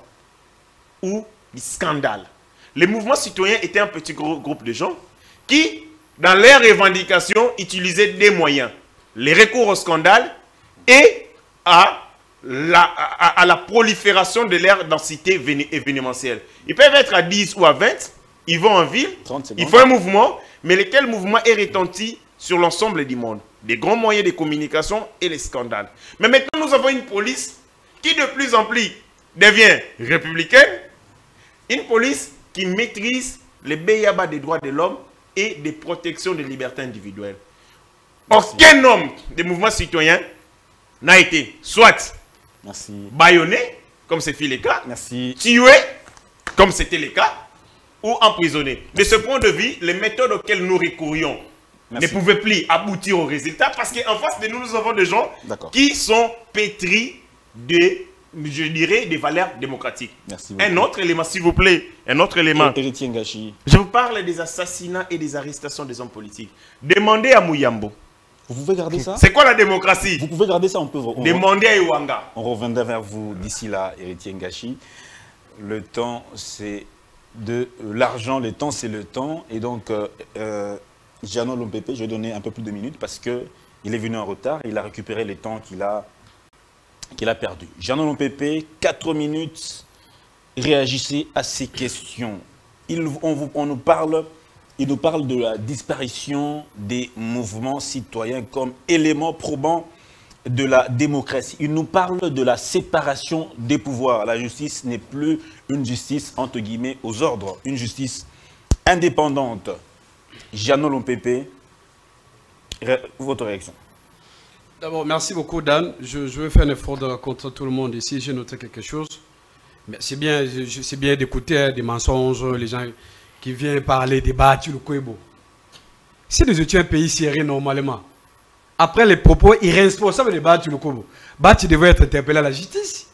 ou des scandales. Les mouvements citoyens étaient un petit groupe de gens qui, dans leurs revendications, utilisaient des moyens. Les recours au scandale et à la, à, à la prolifération de leur densité événementielle. Ils peuvent être à dix ou à vingt, ils vont en ville, ils font un mouvement, mais lequel mouvement est retenti sur l'ensemble du monde. Des grands moyens de communication et les scandales. Mais maintenant, nous avons une police qui de plus en plus devient républicaine, une police qui maîtrise les B I A B A des droits de l'homme et des protections des libertés individuelles. Merci. Aucun homme des mouvements citoyens n'a été soit Merci. bâillonné, comme c'est fait le cas, Merci. tué, comme c'était le cas, ou emprisonné. De ce point de vue, les méthodes auxquelles nous recourions Merci. ne pouvaient plus aboutir au résultat parce qu'en face de nous, nous avons des gens qui sont pétris de, je dirais, des valeurs démocratiques. Merci beaucoup. Un autre élément, s'il vous plaît, un autre élément. Héritier Ngachi. Je vous parle des assassinats et des arrestations des hommes politiques. Demandez à Mouyambo. Vous pouvez garder ça? C'est quoi la démocratie? Vous pouvez garder ça, on peut. On Demandez à Iwanga. On reviendra vers vous d'ici là, Héritier Ngachi. Le temps, c'est de l'argent. Le temps, c'est le temps. Et donc, euh, euh, Jeannot Lompepe, je vais donner un peu plus de minutes parce qu'il est venu en retard. Il a récupéré le temps qu'il a, qu'il a perdu. Jeannot Lompepe, quatre minutes. Réagissez à ces questions. Il, on, vous, on nous parle... Il nous parle de la disparition des mouvements citoyens comme élément probant de la démocratie. Il nous parle de la séparation des pouvoirs. La justice n'est plus une justice, entre guillemets, aux ordres. Une justice indépendante. Jeannot Lompepe, votre réaction? D'abord, merci beaucoup, Dan. Je, je vais faire un effort de rencontrer tout le monde ici. J'ai noté quelque chose. Mais c'est bien, c'est bien d'écouter hein, des mensonges, les gens... qui vient parler des Bahati Lukwebo. Si nous étions un pays sérieux normalement, après les propos irresponsables de Bahati Lukwebo, Bahati devait être interpellé à la justice.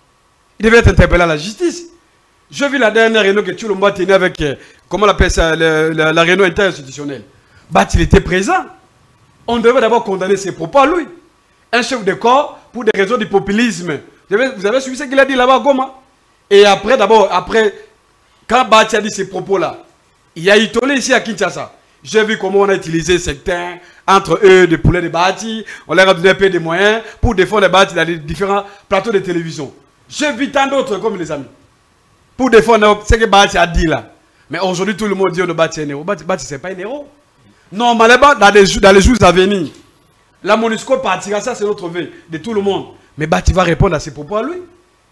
Il devait être interpellé à la justice. Je vis la dernière réunion que Tshilombo tenait avec, euh, comment on appelle ça, le, la, la réunion interinstitutionnelle. Bahati il était présent. On devait d'abord condamner ses propos à lui. Un chef de corps pour des raisons de populisme. Vous avez, vous avez suivi ce qu'il a dit là-bas à Goma. Et après, d'abord, après... Quand Bahati a dit ces propos-là, il y a eu tollé ici à Kinshasa. J'ai vu comment on a utilisé certains, entre eux, des poulets de Bahati. On leur a donné un peu de moyens pour défendre les Bahati dans les différents plateaux de télévision. J'ai vu tant d'autres comme les amis. Pour défendre ce que Bahati a dit là. Mais aujourd'hui, tout le monde dit que Bahati est un héros. Bahati, Bahati ce n'est pas un héros. Normalement, dans les, dans les jours à venir, la MONUSCO partira, ça c'est notre vœu de tout le monde. Mais Bahati va répondre à ses propos à lui.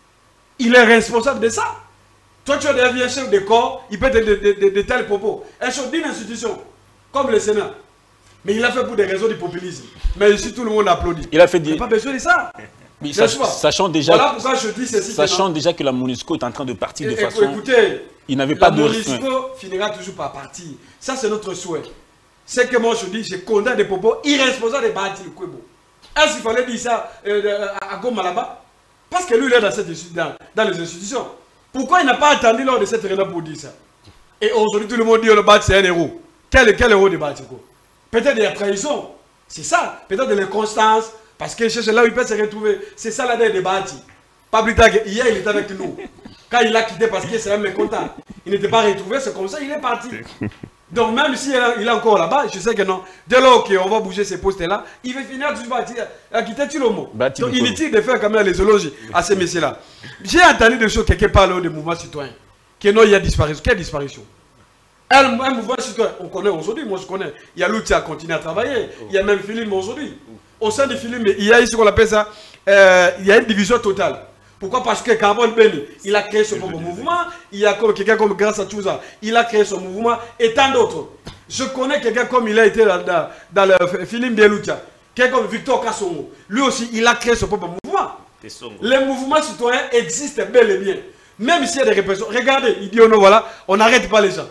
Il est responsable de ça. Toi, tu es un chef de corps, il peut être de, de, de, de tels propos. Un chef d'une institution, comme le Sénat. Mais il l'a fait pour des raisons de populisme. Mais ici, tout le monde applaudit. Il a fait des... Il n'a pas besoin de ça. Mais sach, sachant déjà, voilà pourquoi je dis ceci. Sachant déjà que la MONUSCO est en train de partir de et, façon... Écoutez, il n'avait pas la de... MONUSCO finira toujours par partir. Ça, c'est notre souhait. C'est que moi, je dis, je condamne des propos irresponsables de Bahati Lukwebo. Est-ce qu'il fallait dire ça euh, à Goma là-bas? Parce que lui, il est dans, cette, dans, dans les institutions. Pourquoi il n'a pas attendu lors de cette réunion pour dire ça? Et aujourd'hui, tout le monde dit que le Bahati c'est un héros. Quel, quel héros de Bahati? Peut-être de la trahison. C'est ça. Peut-être de l'inconstance. Parce que c'est là où il peut se retrouver. C'est ça la des Bahati. Pas plus tard hier, il était avec nous. Quand il a quitté parce qu'il s'est mécontent. Il n'était pas retrouvé, c'est comme ça, il est parti. Donc même s'il est, est encore là-bas, je sais que non. Dès lors qu'on va bouger ces postes-là, il va finir toujours à quitter Tshilombo. Donc inutile de faire quand même les éloges à ces messieurs-là. J'ai entendu des choses quelque part là, des mouvements citoyens. Que non, il y a disparition. Quelle disparition? Un, un mouvement citoyen, on connaît aujourd'hui, moi je connais. Il y a l'outil à continuer à travailler. Il y a même Philippe aujourd'hui. Au sein du Philippe, il y a ici qu'on appelle ça, euh, il y a une division totale. Pourquoi? Parce que Carbone Beni, il a créé son propre mouvement. Il y a quelqu'un comme Grâce Chouza, il a créé son mouvement. Et tant d'autres. Je connais quelqu'un comme il a été dans, dans, dans le film Bieloutia. Quelqu'un comme Victor Kassongo. Lui aussi, il a créé son propre mouvement. Les mouvements citoyens existent bel et bien. Même s'il y a des répressions, regardez, il dit oh non, voilà, on n'arrête pas les gens.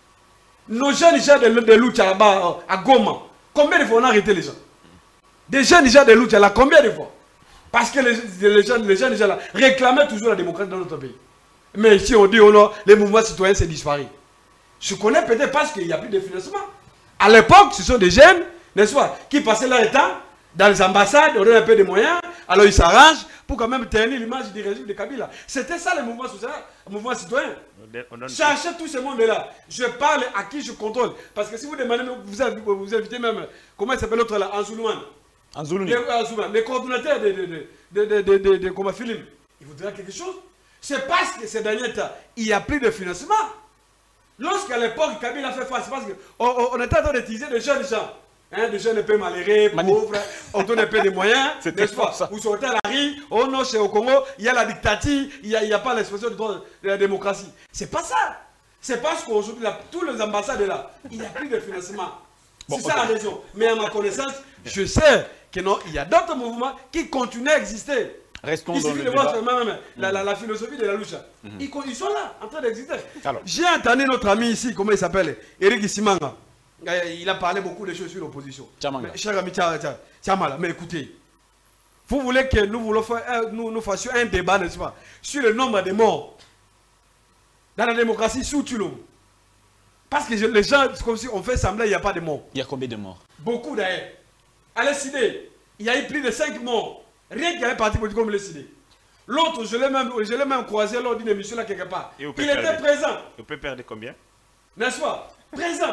Nos jeunes gens de, de Lucha là-bas, à Goma, combien de fois on a arrêté les gens? Des jeunes gens de Lucha là, combien de fois? Parce que les, les gens, les jeunes gens là réclamaient toujours la démocratie dans notre pays. Mais ici on dit oh non, les mouvements citoyens c'est disparu. Je connais peut-être parce qu'il n'y a plus de financement. À l'époque, ce sont des jeunes, n'est-ce pas, qui passaient leur temps dans les ambassades, on donne un peu de moyens, alors ils s'arrangent pour quand même ternir l'image du régime de Kabila. C'était ça le mouvement social, le mouvement citoyen. Cherchez tout ce monde-là. Je parle à qui je contrôle. Parce que si vous demandez, vous, avez, vous invitez même, comment il s'appelle l'autre là, Anzoulouman. Anzoulouni. Les, les coordonnateurs de, de, de, de, de, de, de, de comment Philippe, il vous dira quelque chose. C'est parce que ces derniers temps, il n'y a plus de financement. Lorsqu'à l'époque, Kabila a fait face, parce qu'on on était en train d'utiliser des jeunes gens. Hein, des jeunes un peu malheureux, pauvres, on donne un peu de moyens, n'est-ce pas? Vous sortez à la rue, oh non, c'est au Congo, il y a la dictature, il n'y a, a pas l'expression de la démocratie. C'est pas ça. C'est parce qu'aujourd'hui, tous les ambassades là, il n'y a plus de financement. Bon, c'est okay. Ça la raison. Mais à ma connaissance, je sais que non, il y a d'autres mouvements qui continuent à exister. Restons il dans suffit le de voir débat. même, même, la, la, la philosophie de la Lucha. Mm-hmm. ils, ils sont là, en train d'exister. J'ai entendu notre ami ici, comment il s'appelle, Eric Simanga. Il a parlé beaucoup de choses sur l'opposition. Cher ami Tchamala, mais écoutez, vous voulez que nous, voulons faire, nous, nous fassions un débat, n'est-ce pas, sur le nombre de morts dans la démocratie sous Tulum. Parce que je, les gens, c'est comme si on fait semblant qu'il n'y a pas de morts. Il y a combien de morts? Beaucoup d'ailleurs. À l'E-C-D, il y a eu plus de cinq morts. Rien qu'il y a un parti politique comme l'E-C-D. L'autre, je l'ai même, même croisé lors d'une émission là quelque part. Il était présent. Il peut perdre combien? N'est-ce pas? Présent.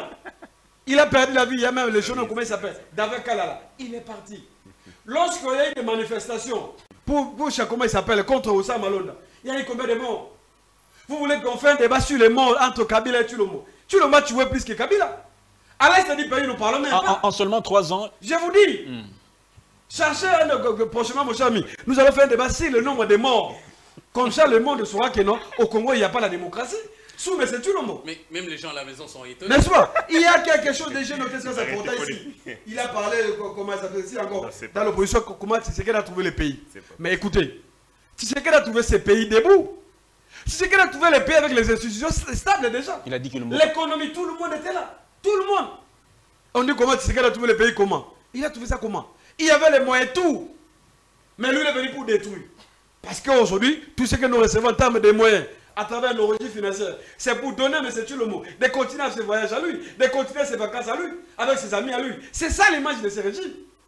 Il a perdu la vie, il y a même les jeunes, comment il s'appelle, David Kalala. Il est parti. Lorsqu'il y a eu des manifestations pour, pour comment il s'appelle, contre Oussama Londa, il y a eu combien de morts? Vous voulez qu'on fasse un débat sur les morts entre Kabila et Tulomo? Tulomo a tué plus que Kabila. À l'est du pays, nous parlons même pas. En, en seulement trois ans. Je vous dis, mm. cherchez un, prochainement, mon cher ami, nous allons faire un débat sur le nombre de morts. Comme ça, le monde saura que non, au Congo, il n'y a pas la démocratie. Sous, mais c'est tout le mot. Mais même les gens à la maison sont étonnés. N'est-ce pas? Il y a quelque chose de jeunes qui s'est important ici. Il a parlé, comment ça s'appelle ici encore, non, dans l'opposition, comment Tshisekedi a trouvé le pays. Mais écoutez, Tshisekedi a trouvé ce pays debout. Tshisekedi a trouvé le pays avec les institutions stables déjà. Il a dit que le l'économie, tout le monde était là. Tout le monde. On dit comment Tshisekedi a trouvé le pays comment? Il a trouvé ça comment? Il y avait les moyens, tout. Mais lui, il est venu pour détruire. Parce qu'aujourd'hui, tout ce que nous recevons en termes de moyens, à travers nos registres financiers, c'est pour donner, mais c'est tout le mot, de continuer à ses voyages à lui, de continuer ses vacances à lui, avec ses amis à lui. C'est ça l'image de ce régime.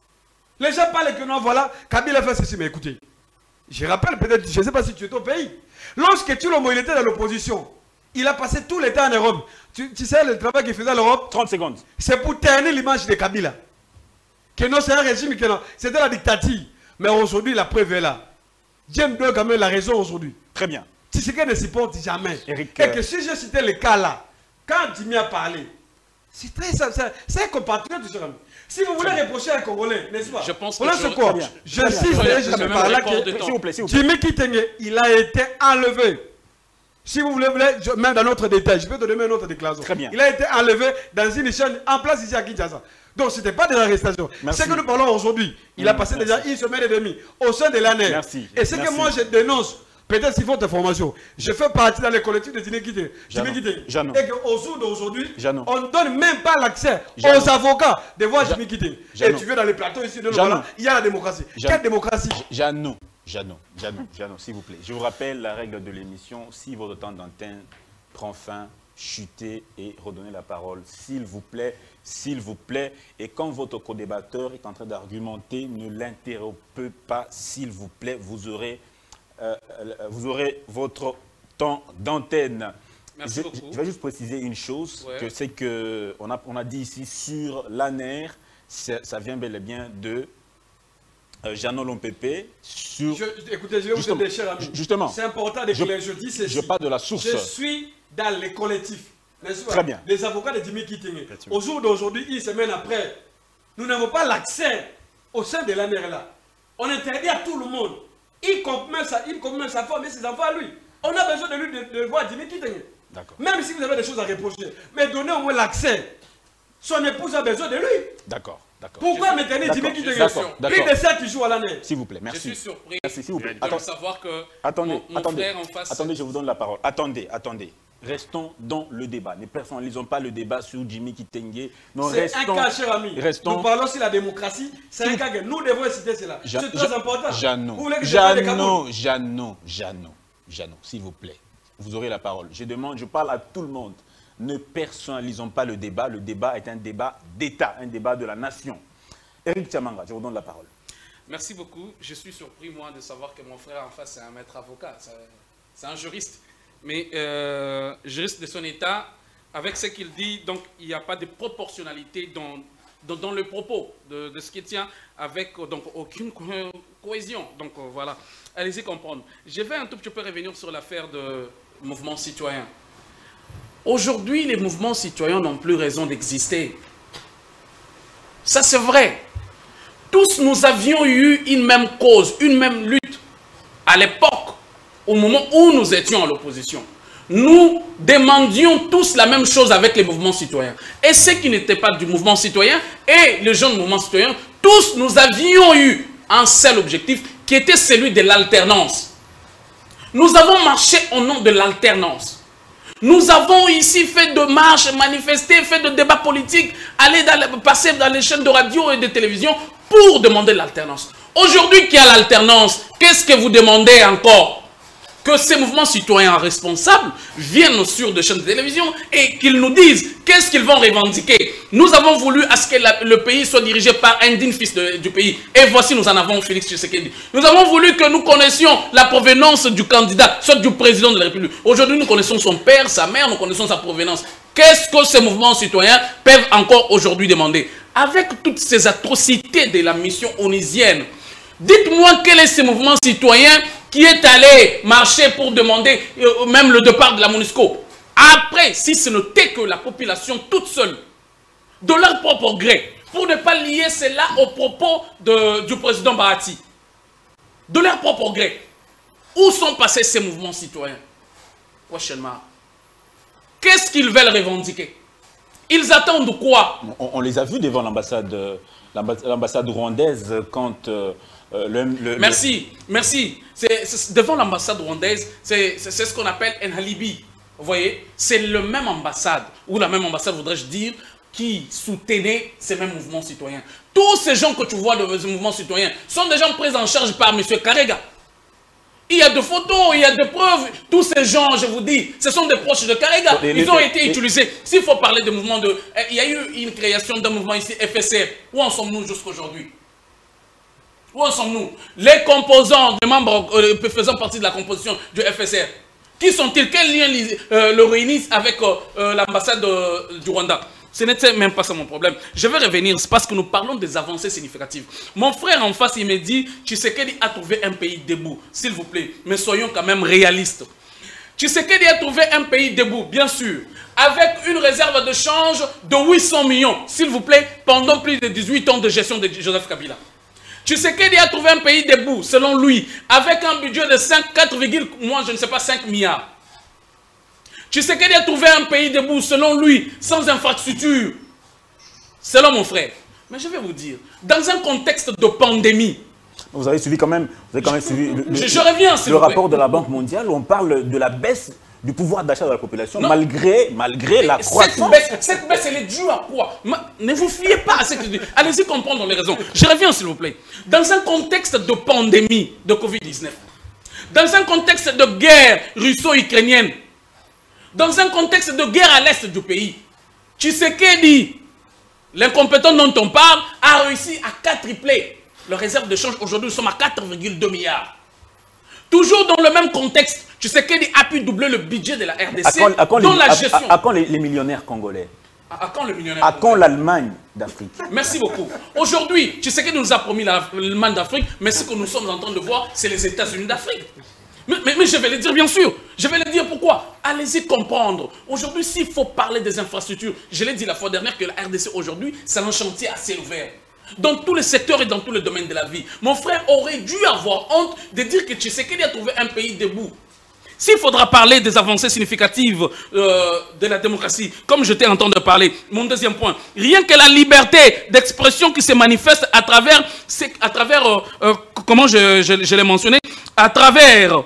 Les gens parlent que non, voilà, Kabila fait ceci, mais écoutez, je rappelle peut-être, je ne sais pas si tu es au pays, lorsque Tulomo il était dans l'opposition, il a passé tout l'été en Europe. Tu, tu sais le travail qu'il faisait à l'Europe? trente secondes. C'est pour ternir l'image de Kabila. Que non, c'est un régime, que non, c'était la dictature. Mais aujourd'hui, la preuve est là. Dieu me donne quand même la raison aujourd'hui. Très bien. Tshisekedi ne supporte jamais. Eric, et que si je citais le cas là, quand Jimmy a parlé, c'est très c'est un compatriote de ce ami. Si vous voulez reprocher un Congolais, n'est-ce pas? Je pense que je, quoi je cite, je suis par là que Jimmy Kitenge, il a été enlevé. Si vous voulez, même dans notre détail, je vais te donner une autre déclaration. Très bien. Il a été enlevé dans une chaîne en place ici à Kinshasa. Donc ce n'était pas des arrestations. Ce que nous parlons aujourd'hui, il mmh, a passé merci. déjà une semaine et demie au sein de l'année. Et ce que moi je dénonce, peut-être s'il faut information, je fais partie dans les collectifs de Jimmy Kitenge. Et qu'au jour d'aujourd'hui, on ne donne même pas l'accès aux avocats de voir Jimmy Kitenge. Et tu viens dans les plateaux ici, de voilà, il y a la démocratie. Jeannot. Quelle démocratie? Jeannot, Jeannot, Jeannot, Jeannot, s'il vous plaît. Je vous rappelle la règle de l'émission. Si votre temps d'antenne prend fin, chutez et redonnez la parole, s'il vous plaît, s'il vous plaît. Et quand votre co-débatteur est en train d'argumenter, ne l'interrompez pas, s'il vous plaît. Vous aurez, euh, vous aurez votre temps d'antenne. Merci je, beaucoup. Je vais juste préciser une chose, ouais. que c'est qu'on a, on a dit ici sur l'A N E R, ça vient bel et bien de euh, Jeannot Lompépé. Sur... Je, écoutez, je vais vous aider, cher ami. Justement. C'est important de je, je dis ceci. Je parle de la source. Je suis dans les collectifs. Très bien. Les avocats de Jimmy Kitenge. Au jour d'aujourd'hui, une semaine après, nous n'avons pas l'accès au sein de l'A N E R là. On interdit à tout le monde, y compris sa, sa femme et ses enfants à lui. On a besoin de lui de, de voir Jimmy Kitenge. Même si vous avez des choses à reprocher. Mais donnez au moins l'accès. Son épouse a besoin de lui. D'accord. Pourquoi maintenir Jimmy Kitenge? Plus de sept jours à l'année. S'il vous plaît, merci. Je suis surpris merci, s'il vous plaît. de Attends, savoir que attendez, mon, mon attendez, frère en face... Attendez, je vous donne la parole. Attendez, attendez. Restons dans le débat. Ne personnalisons pas le débat sur Jimmy Kitenge. C'est un cas, cher ami. Restons... Nous parlons sur la démocratie. C'est un cas que nous devons citer cela. C'est très important. Jeannot, Jeannot, Jeannot, Jeannot, Jeannot, s'il vous plaît. Vous aurez la parole. Je demande, je parle à tout le monde. Ne personnalisons pas le débat. Le débat est un débat d'État, un débat de la nation. Éric Tchamanga, je vous donne la parole. Merci beaucoup. Je suis surpris, moi, de savoir que mon frère en face, c'est un maître avocat. C'est un juriste. Mais euh, juriste de son État, avec ce qu'il dit, donc il n'y a pas de proportionnalité dans, dans, dans le propos de, de ce qu'il tient, avec donc aucune co cohésion. Donc euh, voilà, allez-y comprendre. Je vais un tout petit peu revenir sur l'affaire de mouvement citoyen. Aujourd'hui, les mouvements citoyens n'ont plus raison d'exister. Ça, c'est vrai. Tous, nous avions eu une même cause, une même lutte à l'époque, au moment où nous étions à l'opposition. Nous demandions tous la même chose avec les mouvements citoyens. Et ceux qui n'étaient pas du mouvement citoyen et les gens du mouvement citoyen, tous nous avions eu un seul objectif qui était celui de l'alternance. Nous avons marché au nom de l'alternance. Nous avons ici fait de marches, manifesté, fait de débats politiques, aller dans, passer dans les chaînes de radio et de télévision pour demander l'alternance. Aujourd'hui qu'il y a l'alternance, qu'est-ce que vous demandez encore? Que ces mouvements citoyens responsables viennent sur des chaînes de télévision et qu'ils nous disent qu'est-ce qu'ils vont revendiquer. Nous avons voulu à ce que la, le pays soit dirigé par un digne fils de, du pays. Et voici, nous en avons Félix Tshisekedi. Nous avons voulu que nous connaissions la provenance du candidat, soit du président de la République. Aujourd'hui, nous connaissons son père, sa mère, nous connaissons sa provenance. Qu'est-ce que ces mouvements citoyens peuvent encore aujourd'hui demander? Avec toutes ces atrocités de la mission onusienne, dites-moi quel est ce mouvement citoyen qui est allé marcher pour demander euh, même le départ de la MONUSCO. Après, si ce n'était que la population toute seule, de leur propre gré, pour ne pas lier cela aux propos de, du président Bahati, de leur propre gré, où sont passés ces mouvements citoyens? Prochainement, qu'est-ce qu'ils veulent revendiquer? Ils attendent quoi? On, on les a vus devant l'ambassade l'ambassade rwandaise quand... Euh, le, le, merci, le... merci. C'est devant l'ambassade rwandaise, c'est ce qu'on appelle un alibi. Vous voyez, c'est le même ambassade, ou la même ambassade, voudrais-je dire, qui soutenait ces mêmes mouvements citoyens. Tous ces gens que tu vois de ces mouvements citoyens sont des gens pris en charge par M. Karega. Il y a des photos, il y a des preuves. Tous ces gens, je vous dis, ce sont des proches de Karega. Ils les, ont les, été les... utilisés. S'il faut parler de mouvements de... Il y a eu une création d'un mouvement ici, F S R. Où en sommes-nous jusqu'aujourd'hui? Où en sommes-nous? Les composants, les membres euh, faisant partie de la composition du F S R, qui sont-ils? Quel lien euh, le réunissent avec euh, l'ambassade euh, du Rwanda? Ce n'était même pas ça mon problème. Je vais revenir, c'est parce que nous parlons des avancées significatives. Mon frère en face, il me dit, Tshisekedi a trouvé un pays debout. S'il vous plaît, mais soyons quand même réalistes. Tshisekedi a trouvé un pays debout, bien sûr, avec une réserve de change de huit cents millions, s'il vous plaît, pendant plus de dix-huit ans de gestion de Joseph Kabila. Tshisekedi a trouvé un pays debout, selon lui, avec un budget de quatre, moi je ne sais pas, cinq milliards. Tshisekedi a trouvé un pays debout, selon lui, sans infrastructure, selon mon frère. Mais je vais vous dire, dans un contexte de pandémie, vous avez suivi quand même, vous avez quand même suivi le, je, je reviens, le rapport de la Banque mondiale où on parle de la baisse du pouvoir d'achat de la population, non. malgré, malgré la croissance. Cette baisse, cette baisse, elle est due à quoi? Ma, ne vous fiez pas à ce que je dis. Allez-y comprendre les raisons. Je reviens, s'il vous plaît. Dans un contexte de pandémie de Covid dix-neuf, dans un contexte de guerre russo-ukrainienne, dans un contexte de guerre à l'est du pays, Tshisekedi, l'incompétent dont on parle, a réussi à quadrupler le réserve de change. Aujourd'hui, nous sommes à quatre virgule deux milliards. Toujours dans le même contexte, Tshisekedi a pu doubler le budget de la R D C, à quand, à quand dans les, la gestion. À, à, à quand les, les millionnaires congolais? À, à quand le millionnaire À quand l'Allemagne d'Afrique? Merci beaucoup. Aujourd'hui, Tshisekedi nous a promis l'Allemagne d'Afrique, mais ce que nous sommes en train de voir, c'est les États-Unis d'Afrique. Mais, mais, mais je vais le dire, bien sûr. Je vais le dire pourquoi. Allez-y comprendre. Aujourd'hui, s'il faut parler des infrastructures, je l'ai dit la fois dernière que la R D C aujourd'hui, c'est un chantier à ciel ouvert. Dans tous les secteurs et dans tous les domaines de la vie. Mon frère aurait dû avoir honte de dire que Tshisekedi a trouvé un pays debout. s'il faudra parler des avancées significatives euh, de la démocratie, comme je t'ai entendu parler, mon deuxième point, rien que la liberté d'expression qui se manifeste à travers, à travers euh, euh, comment je, je, je l'ai mentionné, à travers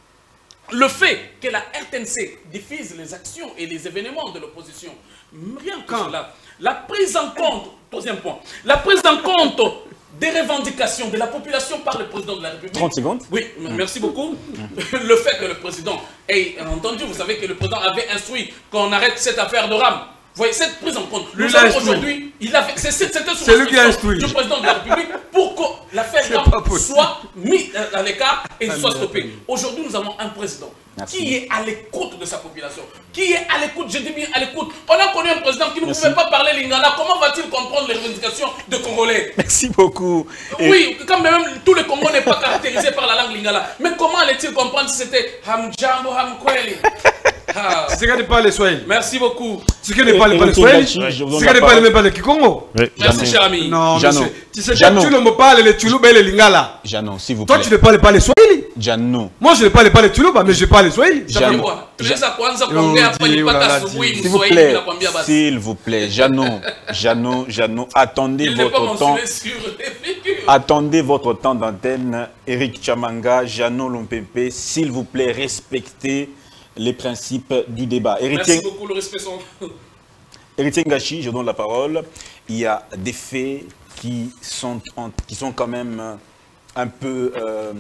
le fait que la R T N C diffuse les actions et les événements de l'opposition, rien que Quand? cela, la prise en compte, troisième point, la prise en compte des revendications de la population par le président de la République. trente secondes. Oui, merci beaucoup. Le fait que le président ait entendu, vous savez que le président avait instruit qu'on arrête cette affaire de RAM. Vous voyez, cette prise en compte. Lui, Nous il a savons instruit. aujourd'hui, il a fait, c'était C'est lui qui a instruit. du président de la République pour que l'affaire C'est RAM pas possible. soit mise à l'écart et Ah, soit mais stoppée. attendez. Aujourd'hui, nous avons un président Merci. qui est à l'écoute de sa population, qui est à l'écoute, je dis bien à l'écoute. On a connu un président qui ne Merci. pouvait pas parler lingala. Comment va-t-il comprendre les revendications de Congolais? Merci beaucoup. Et- Oui, quand même, tout le Congo n'est pas caractérisé par la langue lingala. Mais comment allait-il comprendre si c'était Hamjambo Hamkweli? Ah, C'est qu'il ne parle le Swahili. merci beaucoup. C'est qu'il ne parle pas le Eric Swahili. Ngachi, je vous donne C'est la qu'il ne parle parole. même pas le Kikongo. Merci, cher ami. Non, Jeannot. monsieur. Tu sais, Jeannot. tu ne me parles le Tuluba et le Lingala. Jeannot, s'il vous Toi, plaît. tu ne parles pas le Swahili. Jeannot, Moi, je ne parle pas le Tuluba, mais je parle le Swahili. Ça fait Jeannot. quoi? Bwana, tuliweza kuanza Yo, kuongea hapa di, nipata ulala, asubuhi di. s'il vous Mswahili plaît, nakwambia basi. s'il vous plaît, Jeannot, Jeannot, Jeannot, attendez Il n'est pas votre temps. mentionné sur les figures. Attendez votre temps d'antenne. Eric Chamanga, Jeannot Lompempe, s'il vous plaît, respectez les principes du débat. Merci Héritier, beaucoup, le respect son... Héritier Ngachi, je donne la parole. Il y a des faits qui sont, en- qui sont quand même un peu... euh,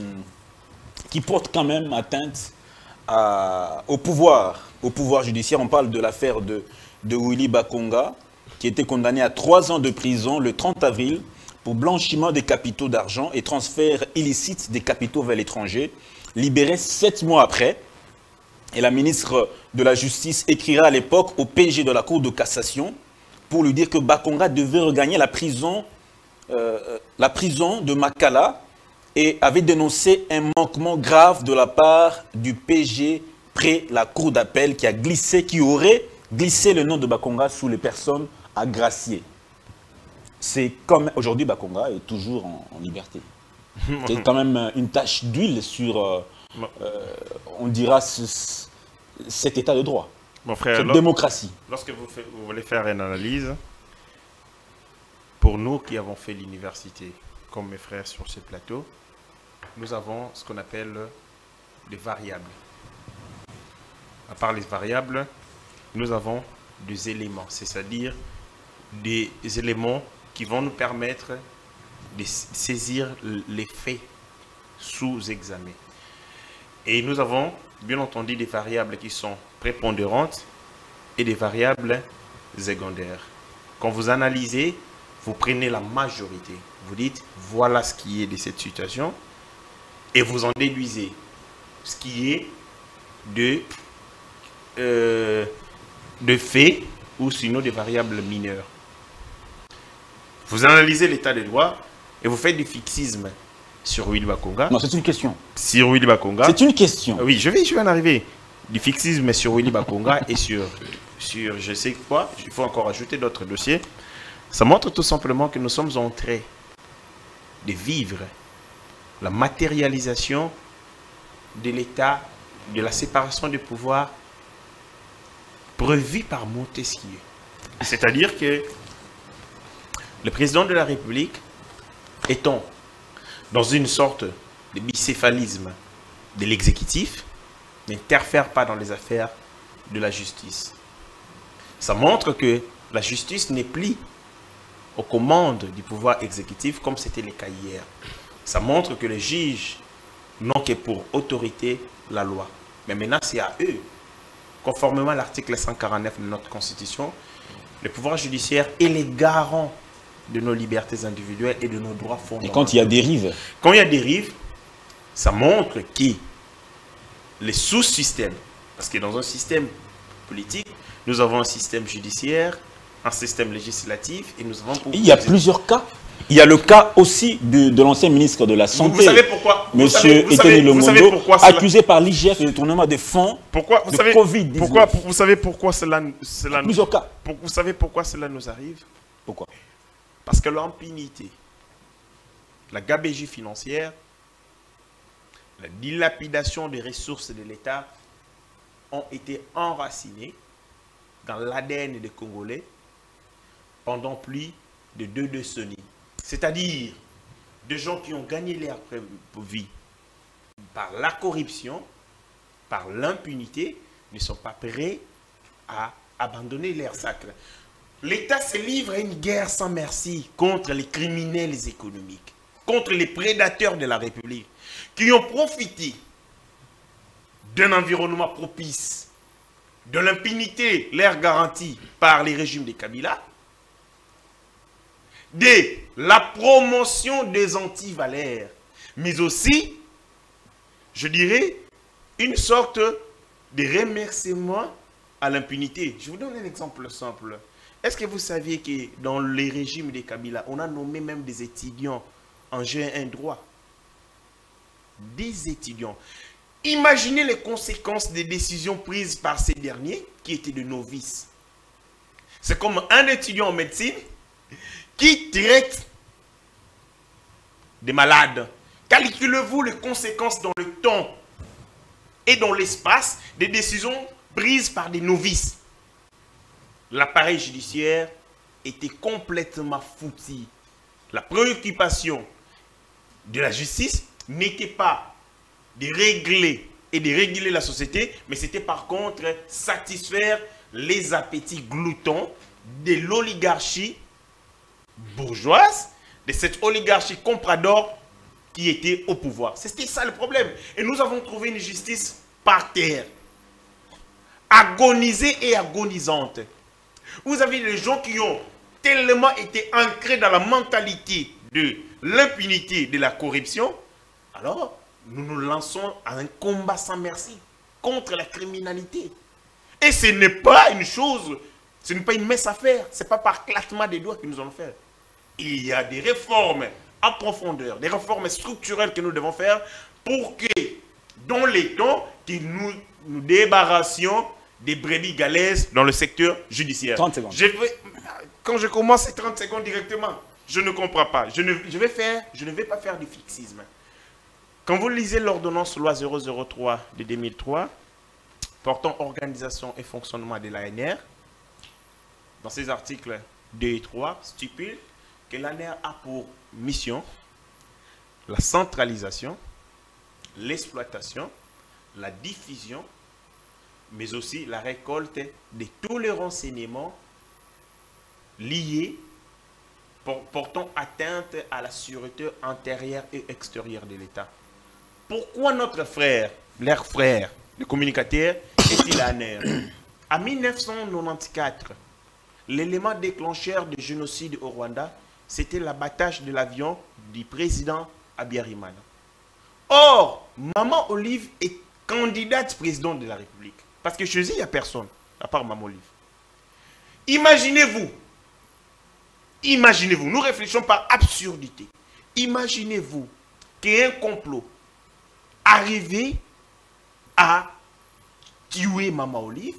qui portent quand même atteinte à- au pouvoir, au pouvoir judiciaire. On parle de l'affaire de, de Willy Bakonga, qui était condamné à trois ans de prison le trente avril pour blanchiment des capitaux d'argent et transfert illicite des capitaux vers l'étranger, libéré sept mois après. Et la ministre de la Justice écrira à l'époque au P G de la Cour de cassation pour lui dire que Bakonga devait regagner la prison, euh, la prison de Makala et avait dénoncé un manquement grave de la part du P G près la Cour d'appel qui a glissé, qui aurait glissé le nom de Bakonga sous les personnes à gracier. C'est comme aujourd'hui Bakonga est toujours en, en liberté. C'est quand même une tache d'huile sur... euh, euh, on dira ce- cet état de droit, Mon frère, cette lor- démocratie. lorsque vous, fait- vous voulez faire une analyse, pour nous qui avons fait l'université, comme mes frères sur ce plateau, nous avons ce qu'on appelle des variables. À part les variables, nous avons des éléments, c'est-à-dire des éléments qui vont nous permettre de saisir les faits sous examen. Et nous avons, bien entendu, des variables qui sont prépondérantes et des variables secondaires. Quand vous analysez, vous prenez la majorité. Vous dites, voilà ce qui est de cette situation. Et vous en déduisez ce qui est de, euh, de faits ou sinon des variables mineures. Vous analysez l'état de droit et vous faites du fixisme sur Willy Bakonga. Non, c'est une question. Sur Willy Bakonga. C'est une question. Oui, je vais, je vais en arriver. Du fixisme sur Willy Bakonga et sur, sur je sais quoi, il faut encore ajouter d'autres dossiers. Ça montre tout simplement que nous sommes en train de vivre la matérialisation de l'état, de la séparation des pouvoirs prévue par Montesquieu. C'est-à-dire que le président de la République étant dans une sorte de bicéphalisme de l'exécutif, n'interfère pas dans les affaires de la justice. Ça montre que la justice n'est plus aux commandes du pouvoir exécutif comme c'était le cas hier. Ça montre que les juges n'ont que pour autorité la loi. Mais maintenant, c'est à eux, conformément à l'article cent quarante-neuf de notre Constitution, le pouvoir judiciaire est le garant de nos libertés individuelles et de nos droits fondamentaux. Et quand il y a dérive, Quand il y a dérive, ça montre que les sous-systèmes, parce que dans un système politique, nous avons un système judiciaire, un système législatif, et nous avons... Pour il y a plusieurs cas. Il y a le cas aussi de, de l'ancien ministre de la Vous, Santé, vous savez pourquoi vous Monsieur savez- vous Étienne savez- vous savez Lemondo, pourquoi cela- accusé par l'I G F de détournement de fonds Pourquoi vous de savez Covid dix-neuf. pourquoi vous savez pourquoi cela cela Plusieurs cas. pour- vous savez pourquoi cela nous arrive? Pourquoi? Parce que l'impunité, la gabegie financière, la dilapidation des ressources de l'État ont été enracinés dans l'A D N des Congolais pendant plus de deux décennies. C'est-à-dire des gens qui ont gagné leur vie par la corruption, par l'impunité, ne sont pas prêts à abandonner leur sacre. L'État se livre à une guerre sans merci contre les criminels économiques, contre les prédateurs de la République, qui ont profité d'un environnement propice, de l'impunité, leur garantie par les régimes de Kabila, de la promotion des antivaleurs, mais aussi, je dirais, une sorte de remerciement à l'impunité. Je vous donne un exemple simple. Est-ce que vous saviez que dans les régimes de Kabila, on a nommé même des étudiants en G un droit? Des étudiants. Imaginez les conséquences des décisions prises par ces derniers qui étaient de novices. C'est comme un étudiant en médecine qui traite des malades. Calculez-vous les conséquences dans le temps et dans l'espace des décisions prises par des novices. L'appareil judiciaire était complètement foutu. La préoccupation de la justice n'était pas de régler et de réguler la société, mais c'était par contre satisfaire les appétits gloutons de l'oligarchie bourgeoise, de cette oligarchie comprador qui était au pouvoir. C'était ça le problème. Et nous avons trouvé une justice par terre, agonisée et agonisante. Vous avez des gens qui ont tellement été ancrés dans la mentalité de l'impunité, de la corruption. Alors, nous nous lançons à un combat sans merci contre la criminalité. Et ce n'est pas une chose, ce n'est pas une messe à faire. Ce n'est pas par claquement des doigts que nous allons faire. Il y a des réformes en profondeur, des réformes structurelles que nous devons faire pour que, dans les temps, que nous nous débarrassions des brebis galaises dans le secteur judiciaire. trente secondes. Je vais, quand je commence ces trente secondes directement, je ne comprends pas. Je ne, je vais faire, je ne vais pas faire du fixisme. Quand vous lisez l'ordonnance loi zéro zéro trois de deux mille trois, portant organisation et fonctionnement de l'A N R, dans ses articles deux et trois, stipule que l'A N R a pour mission la centralisation, l'exploitation, la diffusion, mais aussi la récolte de tous les renseignements liés portant atteinte à la sûreté intérieure et extérieure de l'État. Pourquoi notre frère, leur frère, le communicateur, est-il à N R? En mille neuf cent quatre-vingt-quatorze, l'élément déclencheur du génocide au Rwanda, c'était l'abattage de l'avion du président Habyarimana. Or, Maman Olive est candidate présidente de la République. Parce que chez eux, il n'y a personne, à part Maman Olive. Imaginez-vous, imaginez-vous, nous réfléchissons par absurdité. Imaginez-vous qu'il y ait un complot arrivé à tuer Maman Olive.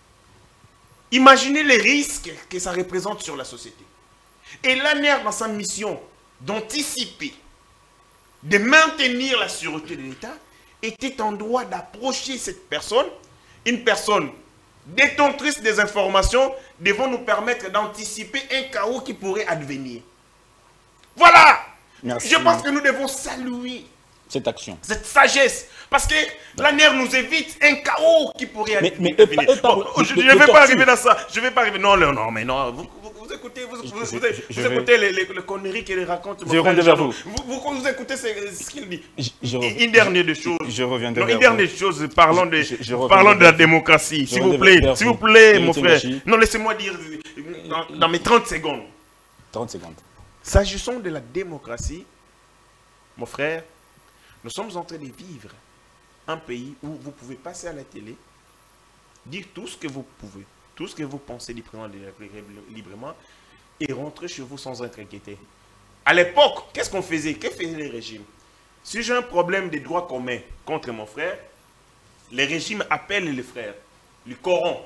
Imaginez les risques que ça représente sur la société. Et l'A N R, dans sa mission d'anticiper, de maintenir la sûreté de l'État, était en droit d'approcher cette personne, une personne détentrice des informations, devant nous permettre d'anticiper un chaos qui pourrait advenir. Voilà. Merci. Je pense que nous devons saluer cette action, cette sagesse, parce que l'A N R nous évite un chaos qui pourrait mais, advenir. Mais, mais, bon, de, je de, ne vais de pas arriver dans ça. Je ne vais pas arriver. Non, non, non, mais non. Vous, vous, vous écoutez, vous, je, vous, je, vous, je, vous écoutez les, les, les conneries qu'il raconte. Je reviendrai vers vous. Vous, vous, vous écoutez ce, ce qu'il dit. Je, je rev... Une dernière chose. Je, je reviendrai non, vers une dernière vous. chose. Parlons de, je, je parlons de la démocratie. S'il vous plaît, s'il vous plaît, mon frère. Non, laissez-moi dire dans, dans mes trente secondes. trente secondes. S'agissant de la démocratie, mon frère, nous sommes en train de vivre un pays où vous pouvez passer à la télé, dire tout ce que vous pouvez, tout ce que vous pensez librement, librement et rentrer chez vous sans être inquiété. À l'époque, qu'est-ce qu'on faisait? Que faisaient les régimes? Si j'ai un problème de droits communs contre mon frère, les régimes appellent les frères, lui corrompent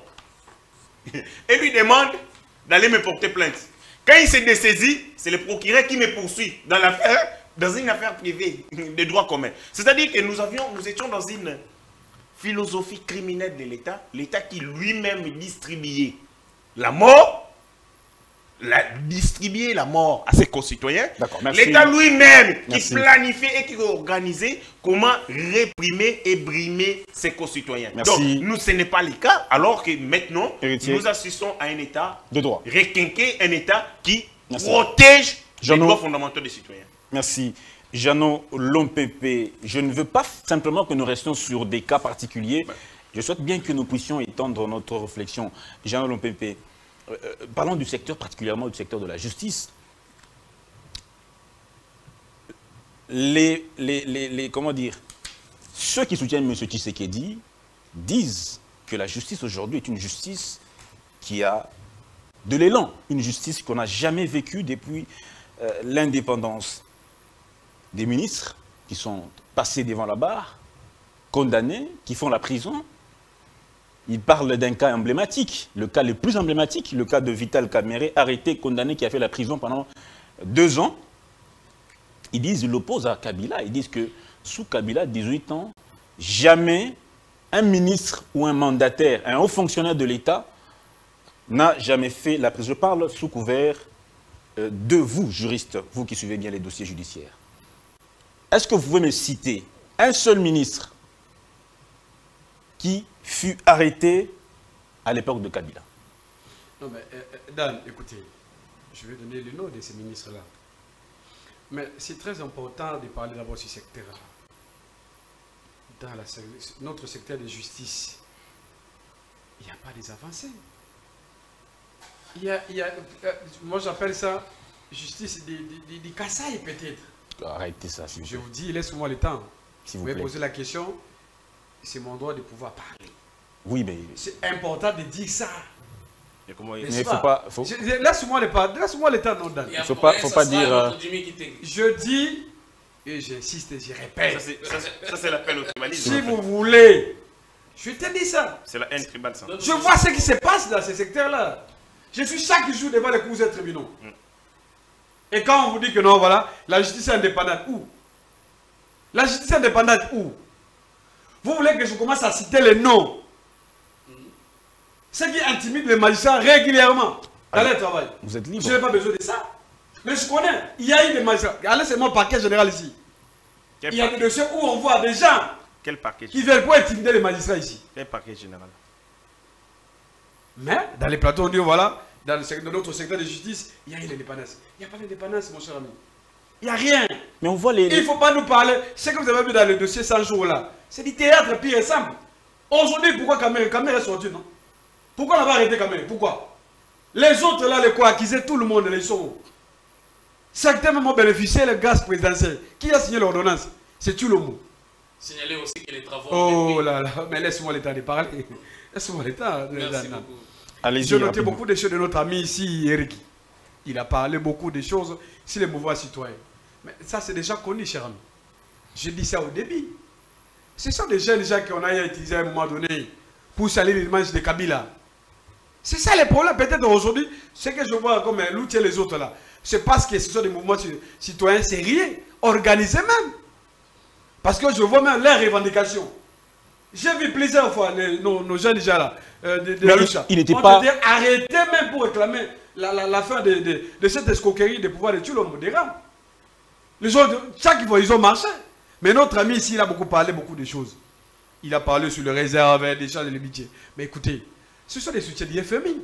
et lui demandent d'aller me porter plainte. Quand il se dessaisit, c'est le procureur qui me poursuit dans l'affaire, dans une affaire privée de droit commun. C'est-à-dire que nous, avions, nous étions dans une philosophie criminelle de l'État, l'État qui lui-même distribuait la mort, la, distribuer la mort à ses concitoyens. L'État lui-même qui Merci. planifiait et qui organisait comment réprimer et brimer ses concitoyens. Merci. Donc, nous, ce n'est pas le cas, alors que maintenant, Héritier. nous assistons à un État De droit. requinqué, un État qui Merci. protège Jeannot. les droits fondamentaux des citoyens. Merci. Jeannot Lompépé, je ne veux pas simplement que nous restions sur des cas particuliers. Je souhaite bien que nous puissions étendre notre réflexion. Jeannot Lompépé, euh, parlons du secteur, particulièrement du secteur de la justice. Les, les, les, les- comment dire, ceux qui soutiennent M. Tshisekedi disent que la justice aujourd'hui est une justice qui a de l'élan, une justice qu'on n'a jamais vécue depuis euh, l'indépendance. Des ministres qui sont passés devant la barre, condamnés, qui font la prison. Ils parlent d'un cas emblématique, le cas le plus emblématique, le cas de Vital Kamerhe, arrêté, condamné, qui a fait la prison pendant deux ans. Ils disent, ils l'opposent à Kabila, ils disent que sous Kabila, dix-huit ans, jamais un ministre ou un mandataire, un haut fonctionnaire de l'État n'a jamais fait la prison. Je parle sous couvert euh, de vous, juristes, vous qui suivez bien les dossiers judiciaires. Est-ce que vous pouvez me citer un seul ministre qui fut arrêté à l'époque de Kabila? Non, mais euh, euh, Dan, écoutez, je vais donner le nom de ces ministres-là. Mais c'est très important de parler d'abord de ce secteur-là. Dans la, notre secteur de justice, il n'y a pas des avancées. Il y a, il y a, euh, moi j'appelle ça justice des de, de, de Kassai peut-être. Arrêtez ça, s'il vous Je plaît. vous dis, laisse-moi le temps. S'il Vous vous pouvez plaît. poser la question, c'est mon droit de pouvoir parler. Oui, mais... C'est important de dire ça. Et comment il- N'est-ce Mais pas? faut pas- faut- Je- je- Laisse-moi le, pas- laisse-moi le temps, non, Dan. Et Faut après, pas- faut ça pas sera dire, notre euh, Jimmy qui t'écrit. Je dis, et j'insiste et je Ça, répète, c'est- ça, c'est- ça, c'est l'appel au tribalisme. si en fait. vous voulez, je te dis ça. C'est la haine tribale, ça. Je vois ce qui se passe dans ces secteurs-là. Je suis chaque jour devant les cours et tribunaux. Et quand on vous dit que non, voilà, la justice est indépendante, où? La justice est indépendante, où? Vous voulez que je commence à citer les noms? Ce qui intimide les magistrats régulièrement dans leur travail. Vous êtes libre. Je n'ai pas besoin de ça. Mais je connais, il y a eu des magistrats. Allez, c'est mon parquet général ici. Quel Il y a des parquet, dossiers où on voit des gens quel parquet, qui viennent pour intimider les magistrats ici. quel parquet général? Mais dans les plateaux, on dit voilà, dans, le secteur, dans notre secteur de justice, il y a eu l'indépendance. Il n'y a pas d'indépendance, mon cher ami. Il n'y a rien. Mais on voit les... Il ne faut pas nous parler. Ce que vous avez vu dans le dossier cent jours là, c'est du théâtre pire et simple. Aujourd'hui, pourquoi Kamerhe Kamerhe est sorti, non? Pourquoi on n'a pas arrêté Kamerhe? Pourquoi? Les autres là, les quoi, accusaient tout le monde, ils sont où? Certains même ont bénéficié le gaz présidentiel. Qui a signé l'ordonnance? C'est Tulomo. Signaler aussi que les travaux. Oh ont là là, mais laisse-moi le temps de parler. Laisse-moi le temps. été- Merci Non, non. beaucoup. Allez-y, J'ai noté rapidement. beaucoup de choses de notre ami ici, Eric. Il a parlé beaucoup de choses sur les mouvements citoyens. Mais ça, c'est déjà connu, cher ami. Je dis ça au début. Ce sont des jeunes gens qu'on a utilisés à un moment donné pour salir l'image de Kabila. C'est ça le problème. Peut-être aujourd'hui, ce que je vois comme l'outil et les autres là, c'est parce que ce sont des mouvements citoyens sérieux, organisés même. Parce que je vois même leurs revendications. J'ai vu plusieurs fois les- nos, nos jeunes déjà là, euh, de, de Mais la il- Lucha. il n'était On pas- te dit, arrêtez même pour réclamer la, la, la fin de, de, de cette escroquerie de pouvoir de tuer l'homme des rames. Les gens, chaque fois, ils ont marché. Mais notre ami ici, il a beaucoup parlé, beaucoup de choses. Il a parlé sur le réserve, des champs de l'amitié. Mais écoutez, ce sont des soutiens du F M I.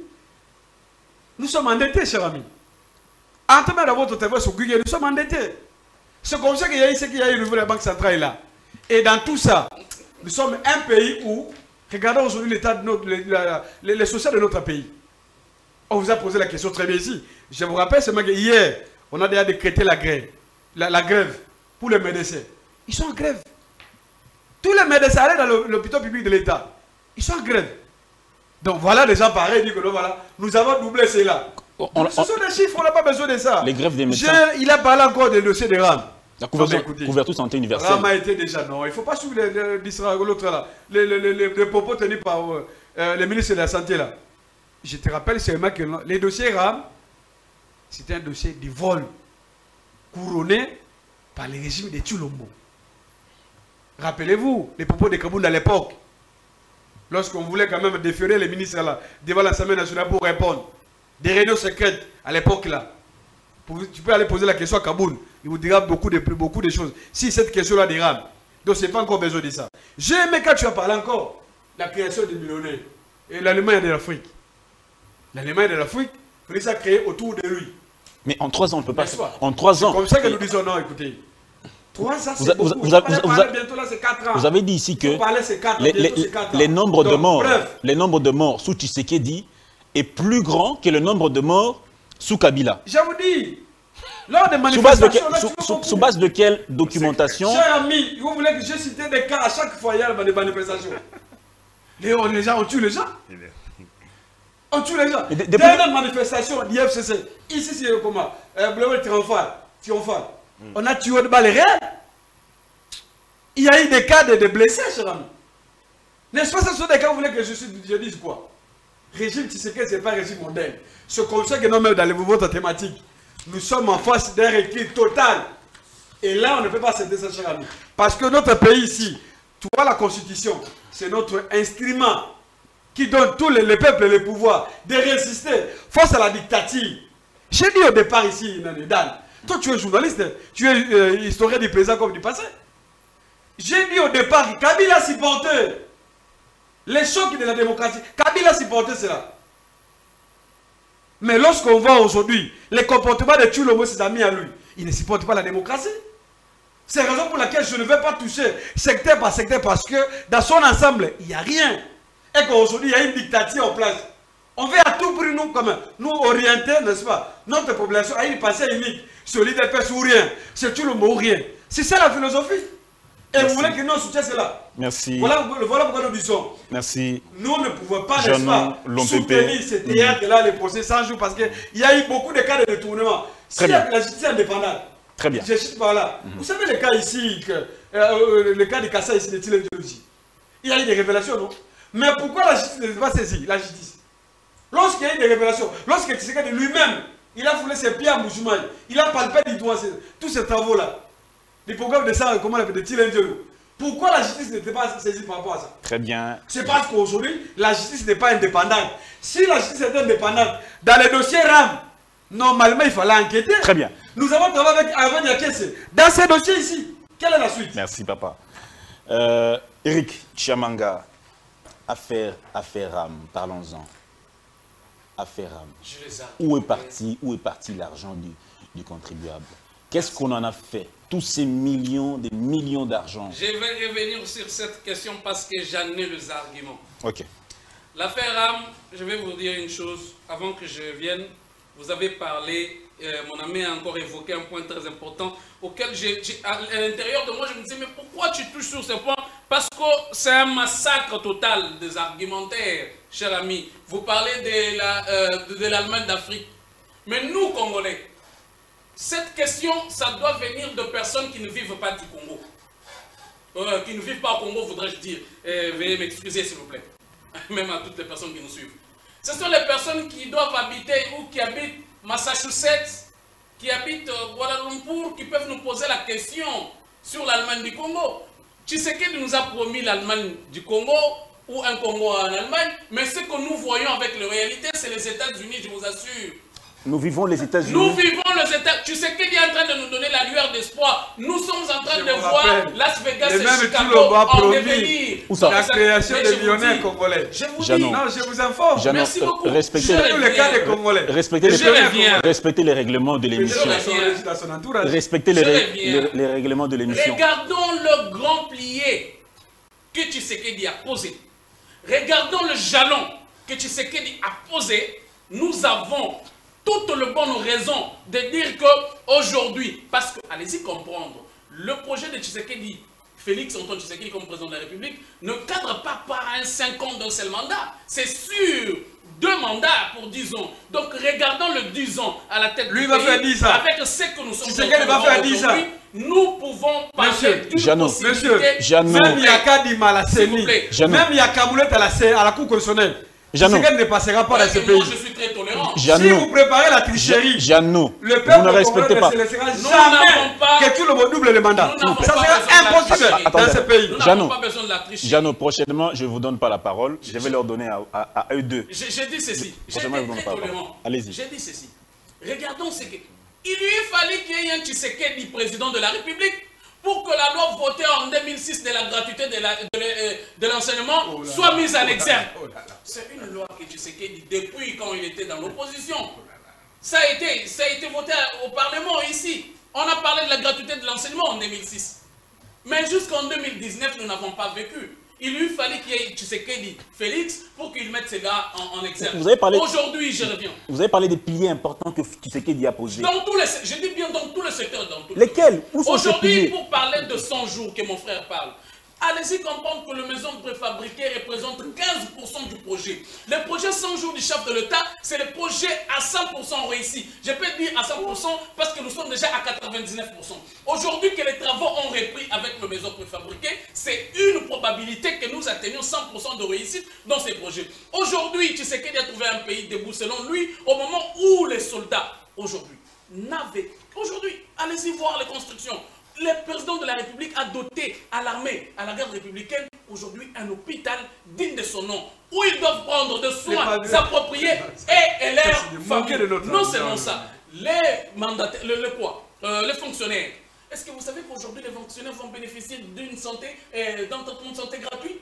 Nous sommes endettés, cher ami. Entrez dans votre téléphone sur Google, nous sommes endettés. C'est comme ça qu'il y a eu ce qu'il y a eu au niveau de la Banque centrale là. Et dans tout ça, nous sommes un pays où, regardons aujourd'hui l'état de notre, les, la- les, les sociaux de notre pays. On vous a posé la question très bien ici. Je vous rappelle seulement que hier, on a déjà décrété la grève, la, la grève pour les médecins. Ils sont en grève. Tous les médecins allés dans le- l'hôpital public de l'État, ils sont en grève. Donc voilà des gens pareils, disent que non, voilà, nous avons doublé cela. On- on- Ce sont des chiffres, on n'a pas besoin de ça. Les grèves des médecins. Je- il a parlé encore des dossiers de RAM. La couverture, Ah, mais écoutez, couverture santé universelle. RAM a été déjà, non, il ne faut pas suivre les- les- l'Israël, l'autre là, les, les, les, les- les propos tenus par euh, euh, le ministre de la Santé là. Je te rappelle seulement que non, les dossiers RAM, c'était un dossier de vol couronné par le régime de Tshilombo. Rappelez-vous les propos de Kabound à l'époque. lorsqu'on voulait quand même déférer les ministres là, devant l'Assemblée nationale pour répondre. Des réunions secrètes à l'époque là. Tu peux aller poser la question à Kaboul. Il vous dira beaucoup de, beaucoup de choses. Si cette question-là dérape. Donc, ce n'est pas encore besoin de ça. J'ai aimé quand tu as parlé encore la création des millionnaires. Et l'Allemagne de l'Afrique. L'Allemagne de l'Afrique, Félix a créé autour de lui. Mais en trois ans, on ne peut pas. En trois ans. C'est comme ça que nous disons non, écoutez. Trois ans, c'est beaucoup. Vous, vous, vous, vous, bientôt là, c'est quatre ans. Vous avez dit ici que parler, quatre, les, les, les nombres Donc, de morts, bref. les nombres de morts sous Tshisekedi est plus grand que le nombre de morts sous Kabila. Je vous dis, lors des sous base de, manifestations, que, sous, sous, sous base de quelle documentation? Cher ami, vous voulez que je cite des cas à chaque fois il y a des manifestations. Les, on, les gens, on tue les gens. On tue les gens. Dernière manifestation de l'I F C C. Ici, c'est comment euh, Bleu triomphal. triomphal. Mm. On a tué de balles réelles. Il y a eu des cas de, de blessés, cher ami. N'est-ce pas, ce sont des cas, vous voulez que je, je dise quoi? Régime Tshisekedi, ce n'est pas un régime moderne. Ce conseil que nous mettons dans votre thématique, nous sommes en face d'un recul total. Et là, on ne peut pas céder ça, cher ami. Parce que notre pays ici, tu vois la Constitution, c'est notre instrument qui donne tous les, les peuples et les pouvoirs de résister face à la dictature. J'ai dit au départ ici, Dan, toi tu es journaliste, tu es euh, historien du présent comme du passé. J'ai dit au départ que Kabila supportait les chocs de la démocratie. Kabila supportait cela. Mais lorsqu'on voit aujourd'hui les comportements de Tshilombo et ses amis à lui, il ne supporte pas la démocratie. C'est la raison pour laquelle je ne vais pas toucher secteur par secteur parce que dans son ensemble, il n'y a rien. Et qu'aujourd'hui, il y a une dictature en place. On veut à tout prix nous, comme nous orienter, n'est-ce pas, notre population à une pensée unique, solide et paix ou rien. C'est Tshilombo ou rien. C'est ça la philosophie. Et Merci. Vous voulez que nous soutiens cela? Merci. Voilà, voilà pourquoi nous disons. Merci. Nous ne pouvons pas, Jean n'est-ce pas, soutenir ces théâtres-là, les procès sans jour, parce qu'il y a eu beaucoup de cas de détournement. Si la justice est indépendante, très bien. Je cite par là. Mm-hmm. Vous savez le cas ici, que, euh, le cas de Kassa ici, de Tilène Djoloji. Il y a eu des révélations, non? Mais pourquoi la justice ne s'est pas saisie, la justice? Lorsqu'il y a eu des révélations, lorsque Tshisekedi lui-même, il a foulé ses pieds à Mouchoumaï, il a palpé du doigt tous ces travaux-là. Les programmes de ça, comment on appelle, de Tilène Djoloji. Pourquoi la justice n'était pas saisie par rapport à ça? Très bien. C'est parce qu'aujourd'hui, la justice n'est pas indépendante. Si la justice était indépendante, dans les dossiers RAM, normalement, il fallait enquêter. Très bien. Nous avons travaillé avec Arvan Yakese. Dans ces dossiers ici, quelle est la suite? Merci, papa. Euh, Eric Chiamanga, affaire, affaire RAM, parlons-en. Affaire RAM. Où est parti, où est parti l'argent du, du contribuable? Qu'est-ce qu'on en a fait? Tous ces millions, des millions d'argent. Je vais revenir sur cette question parce que j'en ai les arguments. Ok. L'affaire RAM, je vais vous dire une chose. Avant que je vienne, vous avez parlé, euh, mon ami a encore évoqué un point très important auquel, j'ai, j'ai, à l'intérieur de moi, je me disais, mais pourquoi tu touches sur ce point? Parce que c'est un massacre total des argumentaires, cher ami. Vous parlez de, la, euh, de, de l'Allemagne d'Afrique. Mais nous, Congolais, cette question, ça doit venir de personnes qui ne vivent pas du Congo. Euh, qui ne vivent pas au Congo, voudrais-je dire. Euh, veuillez m'excuser, s'il vous plaît. Même à toutes les personnes qui nous suivent. Ce sont les personnes qui doivent habiter ou qui habitent Massachusetts, qui habitent Kuala Lumpur, qui peuvent nous poser la question sur l'Allemagne du Congo. Tshisekedi nous a promis l'Allemagne du Congo ou un Congo en Allemagne, mais ce que nous voyons avec la réalité, c'est les États-Unis, je vous assure. Nous vivons les États-Unis. Nous vivons les États-Unis. Tshisekedi est en train de nous donner la lueur d'espoir. Nous sommes en train je de voir Las Vegas et, et Chicago en devenir. La création des millionnaires congolais. Je vous Janon. dis. Non, je vous informe. Janon, Merci beaucoup. Respectez, tous les cas des Congolais. Respectez, les, respectez les règlements de l'émission. Respectez les, les, les règlements de l'émission. Regardons le grand plié que Tshisekedi a posé. Regardons le jalon que Tshisekedi a posé. Nous avons toutes les bonnes raisons de dire qu'aujourd'hui, parce que, allez-y comprendre, le projet de Tshisekedi, Félix Antoine Tshisekedi comme président de la République, ne cadre pas par un cinq ans d'un seul mandat. C'est sûr, deux mandats pour dix ans. Donc regardons le dix ans à la tête Lui du va pays, faire dix ans. avec ce que nous sommes Tshisekedi va faire dix ans. Nous pouvons parler d'une possibilité. Monsieur, même Yakadi Malaseni, même Yakamoulette à la, à la Cour constitutionnelle. Tshisekedi ne passera pas dans ce pays. Moi, je suis très tolérant. si vous préparez la tricherie, Jeannot, le peuple vous ne respectez pas. ne laissera jamais que tout le monde double le mandat. Ça sera impossible dans ce pays. Nous n'avons pas besoin de la tricherie. Jeannot, prochainement, je ne vous donne pas la parole. Je vais leur donner à, à, à eux deux. J'ai dit ceci. J'ai Prochainement, je vous donne pas la parole. Allez-y. J'ai dit ceci. Regardons ce que... Il lui fallait qu'il y ait un Tshisekedi président de la République pour que la loi votée en deux mille six de la gratuité de l'enseignement oh soit mise en exergue. Oh c'est une loi que Tshisekedi, depuis quand il était dans l'opposition, oh ça, a été, ça a été voté au Parlement ici. On a parlé de la gratuité de l'enseignement en deux mille six. Mais jusqu'en deux mille dix-neuf, nous n'avons pas vécu. Il lui fallait qu'il y ait Tshisekedi Félix pour qu'il mette ces gars en, en exergue. Aujourd'hui, je reviens. Vous avez parlé des piliers importants que Tshisekedi a posés. Dans tous les, je dis bien dans tous les secteurs. Dans tous Lesquels? Où sont ces piliers? Aujourd'hui, pour parler de cent jours que mon frère parle, allez-y comprendre que le maison préfabriquée représente quinze pour cent du projet. Le projet cent jours du chef de l'État, c'est le projet à cent pour cent réussi. Je peux dire à cent pour cent parce que nous sommes déjà à quatre-vingt-dix-neuf pour cent. Aujourd'hui que les travaux ont repris avec le maison préfabriquée, c'est une probabilité que nous atteignons cent pour cent de réussite dans ces projets. Aujourd'hui, tu sais qu'il a trouvé un pays debout selon lui au moment où les soldats, aujourd'hui, n'avaient... Aujourd'hui, allez-y voir les constructions. Le président de la République a doté à l'armée, à la garde républicaine, aujourd'hui un hôpital digne de son nom, où ils doivent prendre des soins appropriés et, et leurs familles. Non seulement ça, les mandataires, le, le quoi, euh, les fonctionnaires. Est-ce que vous savez qu'aujourd'hui les fonctionnaires vont bénéficier d'une santé, euh, d'un traitement de santé gratuit?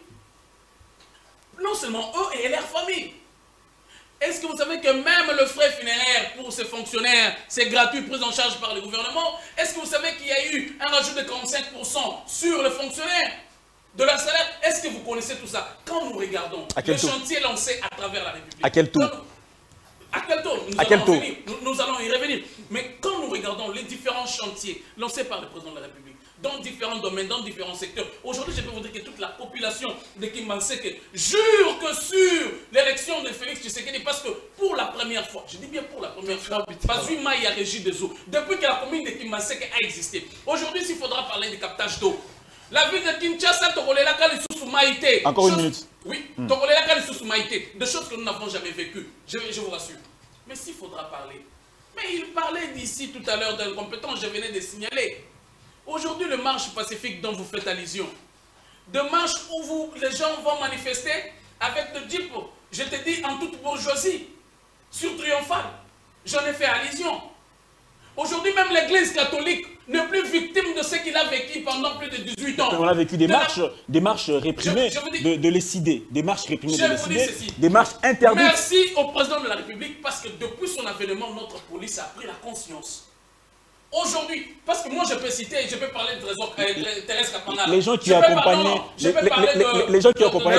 Non seulement eux et leurs familles. Est-ce que vous savez que même le frais funéraire pour ces fonctionnaires, c'est gratuit, pris en charge par le gouvernement? Est-ce que vous savez qu'il y a eu un rajout de quarante-cinq pour cent sur les fonctionnaires de leur salaire? Est-ce que vous connaissez tout ça? Quand nous regardons le chantier lancé à travers la République. À quel tour? À quel tour? Nous, à quel tour? Nous, nous allons y revenir. Mais quand nous regardons les différents chantiers lancés par le président de la République, dans différents domaines, dans différents secteurs. Aujourd'hui, je peux vous dire que toute la population de Kimbanseke jure que sur l'élection de Félix Tshisekedi, parce que pour la première fois, je dis bien pour la première fois, Bazui Maï a régi des eaux, depuis que la commune de Kimbanseke a existé. Aujourd'hui, s'il faudra parler de captage d'eau, la ville de Kinshasa, Togolela Kalissousou Maïté. Encore une minute. Oui, hmm. Togolela Kalissousou Maïté, des choses que nous n'avons jamais vécues, je, je vous rassure. Mais s'il faudra parler, mais il parlait d'ici tout à l'heure d'incompétence, je venais de signaler. Aujourd'hui, le marche pacifique dont vous faites allusion, de marche où vous, les gens vont manifester avec le Jeep, je te dis en toute bourgeoisie, sur Triomphal, j'en ai fait allusion. Aujourd'hui, même l'église catholique n'est plus victime de ce qu'il a vécu pendant plus de dix-huit ans. On a vécu des, marches, la... des marches réprimées je, je dis, de, de l'Essidé, des marches réprimées de l'Essidé, des marches interdites. Merci au président de la République parce que depuis son avènement, notre police a pris la conscience. Aujourd'hui, parce que moi je peux citer, je peux parler de Trésor, euh, Thérèse Kapanga. Les gens qui accompagnaient, les, les, les, les gens qui accompagnaient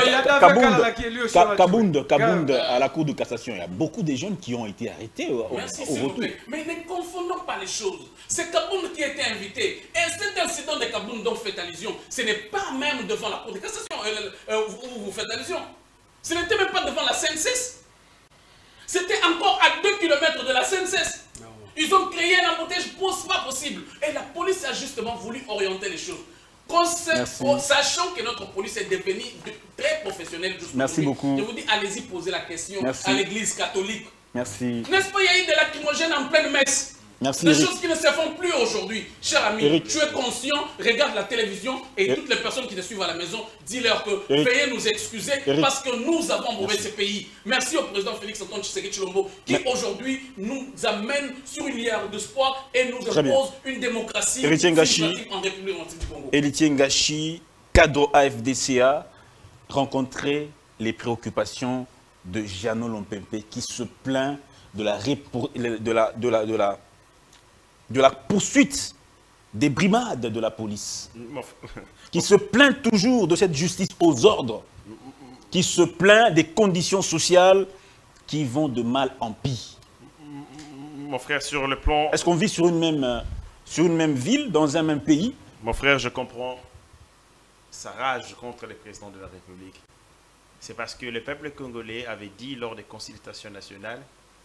Kabound, Kabound à la Cour de cassation, il y a beaucoup de jeunes qui ont été arrêtés au, Merci, au retour. Mais ne confondons pas les choses. C'est Kabound qui a été invité. Et cet incident de Kabound dont vous faites allusion, ce n'est pas même devant la Cour de cassation euh, euh, où vous faites allusion. Ce n'était même pas devant la C N C S. C'était encore à deux kilomètres de la C N C S. Ils ont créé un embouteillage, ce pas possible. Et la police a justement voulu orienter les choses. Sachant que notre police est devenue très professionnelle. Merci beaucoup. Je vous dis, allez-y poser la question Merci. à l'église catholique. Merci. N'est-ce pas, il y a eu des lacrymogènes en pleine messe? Merci, des Eric. choses qui ne se font plus aujourd'hui. Cher ami, Eric. Tu es conscient, regarde la télévision et Eric. Toutes les personnes qui te suivent à la maison, dis-leur que Eric. Veuillez nous excuser Eric. Parce que nous avons mauvais ce pays. Merci au président Félix Antoine Tshisekedi Tshilombo qui aujourd'hui nous amène sur une lière d'espoir et nous impose une démocratie en République du Congo. Héritier Ngachi, cadre A F D C A, rencontrer les préoccupations de Jeannot Lompempe qui se plaint de la, de la, de la, de la de la poursuite des brimades de la police, qui se plaint toujours de cette justice aux ordres, qui se plaint des conditions sociales qui vont de mal en pis. Mon frère, sur le plan... Est-ce qu'on vit sur une, même, sur une même ville, dans un même pays? Mon frère, je comprends sa rage contre le président de la République. C'est parce que le peuple congolais avait dit lors des consultations nationales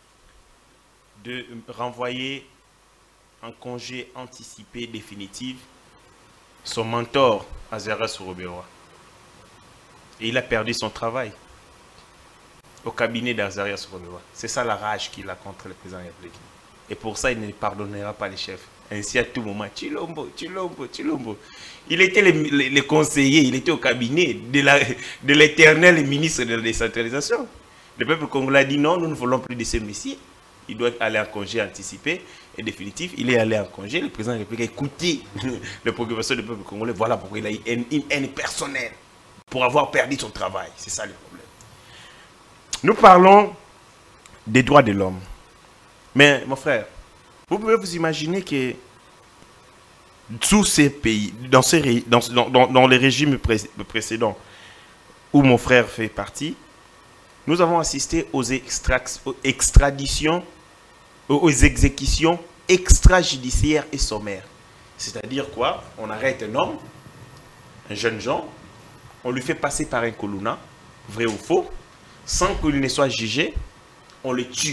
de renvoyer en congé anticipé définitif son mentor, Azara Sourobewa. Et il a perdu son travail. au cabinet d'Azaria Souronewa. C'est ça la rage qu'il a contre le président de la République. Et pour ça, il ne pardonnera pas les chefs. Ainsi, à tout moment, Chilombo, Chilombo, Chilombo. Il était le, le, le conseiller, il était au cabinet de l'éternel ministre de la décentralisation. Le peuple congolais a dit non, nous ne voulons plus de ce messie. Il doit aller en congé anticipé et définitif. Il est allé en congé. Le président de la République a écouté les préoccupations du peuple congolais. Voilà pourquoi il a eu une, une haine personnelle pour avoir perdu son travail. C'est ça le problème. Nous parlons des droits de l'homme. Mais, mon frère, vous pouvez vous imaginer que tous ces pays, dans, ces, dans, dans, dans les régimes pré précédents où mon frère fait partie, nous avons assisté aux, extra aux extraditions, aux exécutions extrajudiciaires et sommaires. C'est-à-dire quoi? On arrête un homme, un jeune gens, on lui fait passer par un colonna, vrai ou faux, sans qu'il ne soit jugé, on le tue.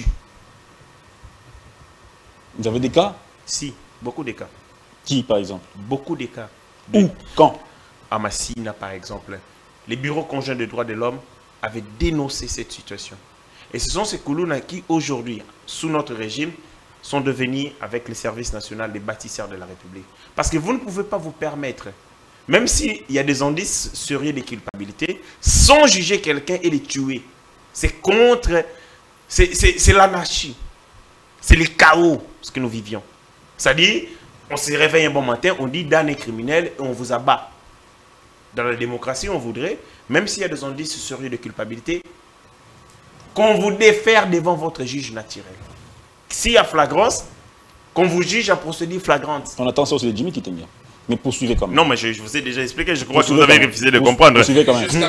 Vous avez des cas? Si, beaucoup de cas. Qui, par exemple? Beaucoup de cas. Où? Quand? À Massina, par exemple. Les bureaux conjoints des droits de l'homme avaient dénoncé cette situation. Et ce sont ces colonnes qui, aujourd'hui, sous notre régime, sont devenus, avec le service national, des bâtisseurs de la République. Parce que vous ne pouvez pas vous permettre, même s'il y a des indices sérieux de culpabilité, sans juger quelqu'un et le tuer. C'est contre... C'est l'anarchie. C'est le chaos, ce que nous vivions. C'est-à-dire, on se réveille un bon matin, on dit Dan est criminel et on vous abat. Dans la démocratie, on voudrait, même s'il y a des indices sérieux de culpabilité, qu'on vous défère devant votre juge naturel. S'il y a flagrance, qu'on vous juge en procédure flagrante. On attend ça aussi de Jimmy qui t'aime bien. Mais poursuivez quand même. Non, mais je, je vous ai déjà expliqué, je crois Poursuivez que vous avez refusé de comprendre. Poursuivez quand même.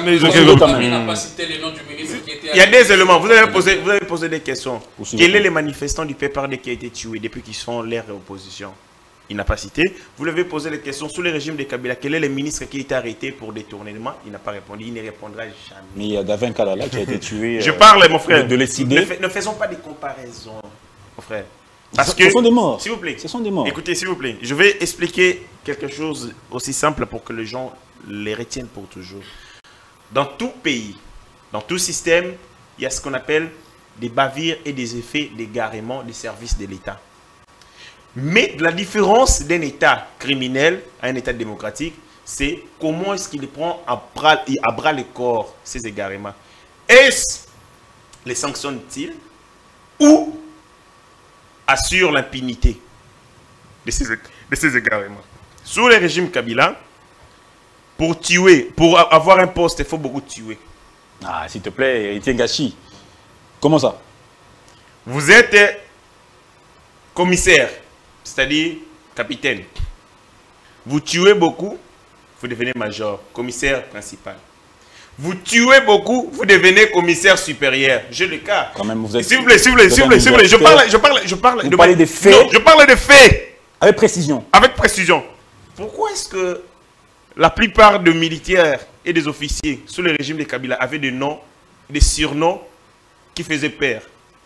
Il y a des éléments, vous avez posé, vous avez posé des questions. Poursuivez. Quel est le manifestant du P P R D qui a été tué depuis qu'ils sont l'air opposition? Il n'a pas cité. Vous lui avez posé les questions sous le régime de Kabila. Quel est le ministre qui a été arrêté pour détournement? Il n'a pas répondu. Il ne répondra jamais. Mais il y a Davin Kalala qui a été tué. Je euh, parle, mon frère. De, de ne, fais, ne faisons pas des comparaisons, mon frère. Parce ce, que, ce sont des morts. S'il vous plaît. Ce sont des morts. Écoutez, s'il vous plaît. Je vais expliquer quelque chose aussi simple pour que les gens les retiennent pour toujours. Dans tout pays, dans tout système, il y a ce qu'on appelle des bavures et des effets d'égarement des services de l'État. Mais la différence d'un État criminel à un État démocratique, c'est comment est-ce qu'il prend à bras, à bras le corps ces égarements. Est-ce les sanctionne-t-il ou assure l'impunité de ces, de ces égarements? Sous le régime Kabila, pour tuer, pour avoir un poste, il faut beaucoup tuer. Ah, s'il te plaît, Etienne Gachi. Comment ça? Vous êtes commissaire, c'est-à-dire capitaine. Vous tuez beaucoup, vous devenez major, commissaire principal. Vous tuez beaucoup, vous devenez commissaire supérieur. J'ai le cas. Quand même, vous êtes... S'il vous plaît, s'il vous plaît, s'il vous plaît, s'il vous plaît. Je parle, je parle, je parle. Vous de parlez des faits. Non, je parle des faits. Avec précision. Avec précision. Pourquoi est-ce que la plupart des militaires et des officiers sous le régime de Kabila avaient des noms, des surnoms qui faisaient peur?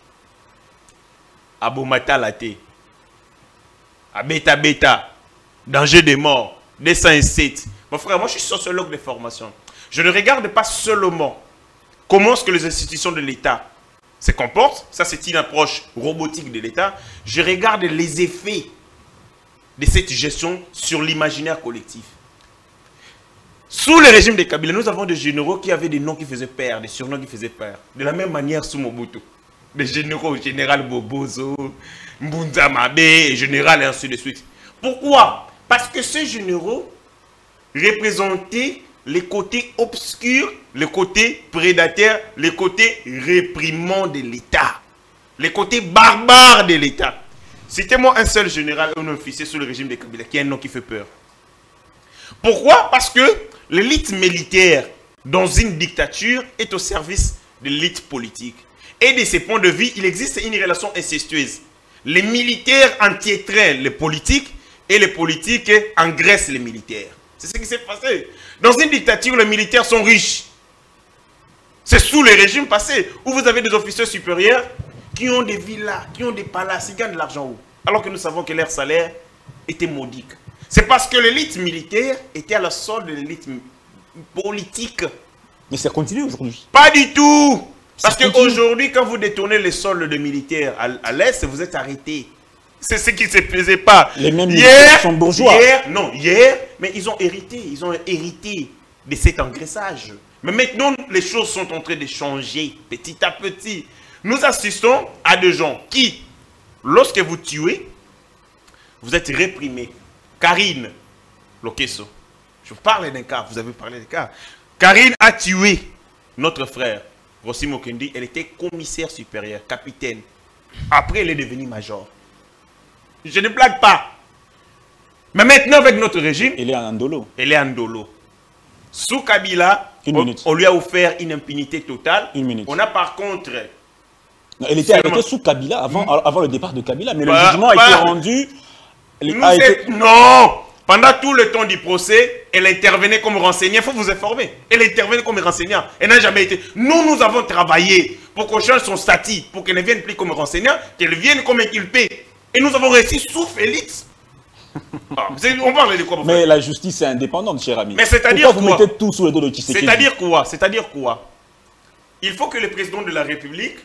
Abomata Laté, Abeta Beta, danger de mort, deux cent sept. Mon frère, moi je suis sociologue de formation. Je ne regarde pas seulement comment est-ce que les institutions de l'État se comportent. Ça, c'est une approche robotique de l'État. Je regarde les effets de cette gestion sur l'imaginaire collectif. Sous le régime de Kabila, nous avons des généraux qui avaient des noms qui faisaient peur, des surnoms qui faisaient peur. De la même manière sous Mobutu. Des généraux, général Bobozo, Mbunza Mabe, général et ainsi de suite. Pourquoi? Parce que ces généraux représentaient les côtés obscurs, les côtés prédateurs, les côtés réprimants de l'État, les côtés barbares de l'État. Citez-moi un seul général ou un officier sous le régime de Kabila qui a un nom qui fait peur. Pourquoi? Parce que l'élite militaire dans une dictature est au service de l'élite politique. Et de ces points de vue, il existe une relation incestueuse. Les militaires empiétraient les politiques et les politiques engraissent les militaires. C'est ce qui s'est passé. Dans une dictature, les militaires sont riches. C'est sous les régimes passés où vous avez des officiers supérieurs qui ont des villas, qui ont des palaces, ils gagnent de l'argent où? Alors que nous savons que leur salaire était modique. C'est parce que l'élite militaire était à la solde de l'élite politique. Mais ça continue aujourd'hui. Pas du tout. Parce qu'aujourd'hui, quand vous détournez les soldes de militaires à, à l'Est, vous êtes arrêtés. C'est ce qui ne se faisait pas. Les mêmes hier, sont bourgeois. Hier, non, hier, mais ils ont hérité. Ils ont hérité de cet engraissage. Mais maintenant, les choses sont en train de changer petit à petit. Nous assistons à des gens qui, lorsque vous tuez, vous êtes réprimés. Karine Lokeso, je parle d'un cas, vous avez parlé d'un cas. Karine a tué notre frère, Rossi Mokendi. Elle était commissaire supérieur, capitaine. Après, elle est devenue major. Je ne blague pas. Mais maintenant, avec notre régime, Elle est en Ndolo. elle est en Ndolo. Sous Kabila, Une on, minute. on lui a offert une impunité totale. Une minute. On a par contre... Non, elle était Seulement- arrêtée sous Kabila, avant, avant le départ de Kabila, mais Bah, le jugement a bah, été rendu... Nous a été- est- Non! Pendant tout le temps du procès, elle intervenait comme renseignante. Il faut vous informer. Elle intervenait comme renseignante. Elle n'a jamais été... Nous, nous avons travaillé pour qu'on change son statut, pour qu'elle ne vienne plus comme renseignante, qu'elle vienne comme inculpée. Et nous avons réussi sous Félix. Ah, c'est- on parle de quoi pour Mais faire? la justice est indépendante, cher ami. Mais c'est-à-dire Pourquoi vous quoi? mettez tout sous le dos de Tshisekedi? C'est-à-dire quoi? C'est-à-dire quoi? Il faut que le président de la République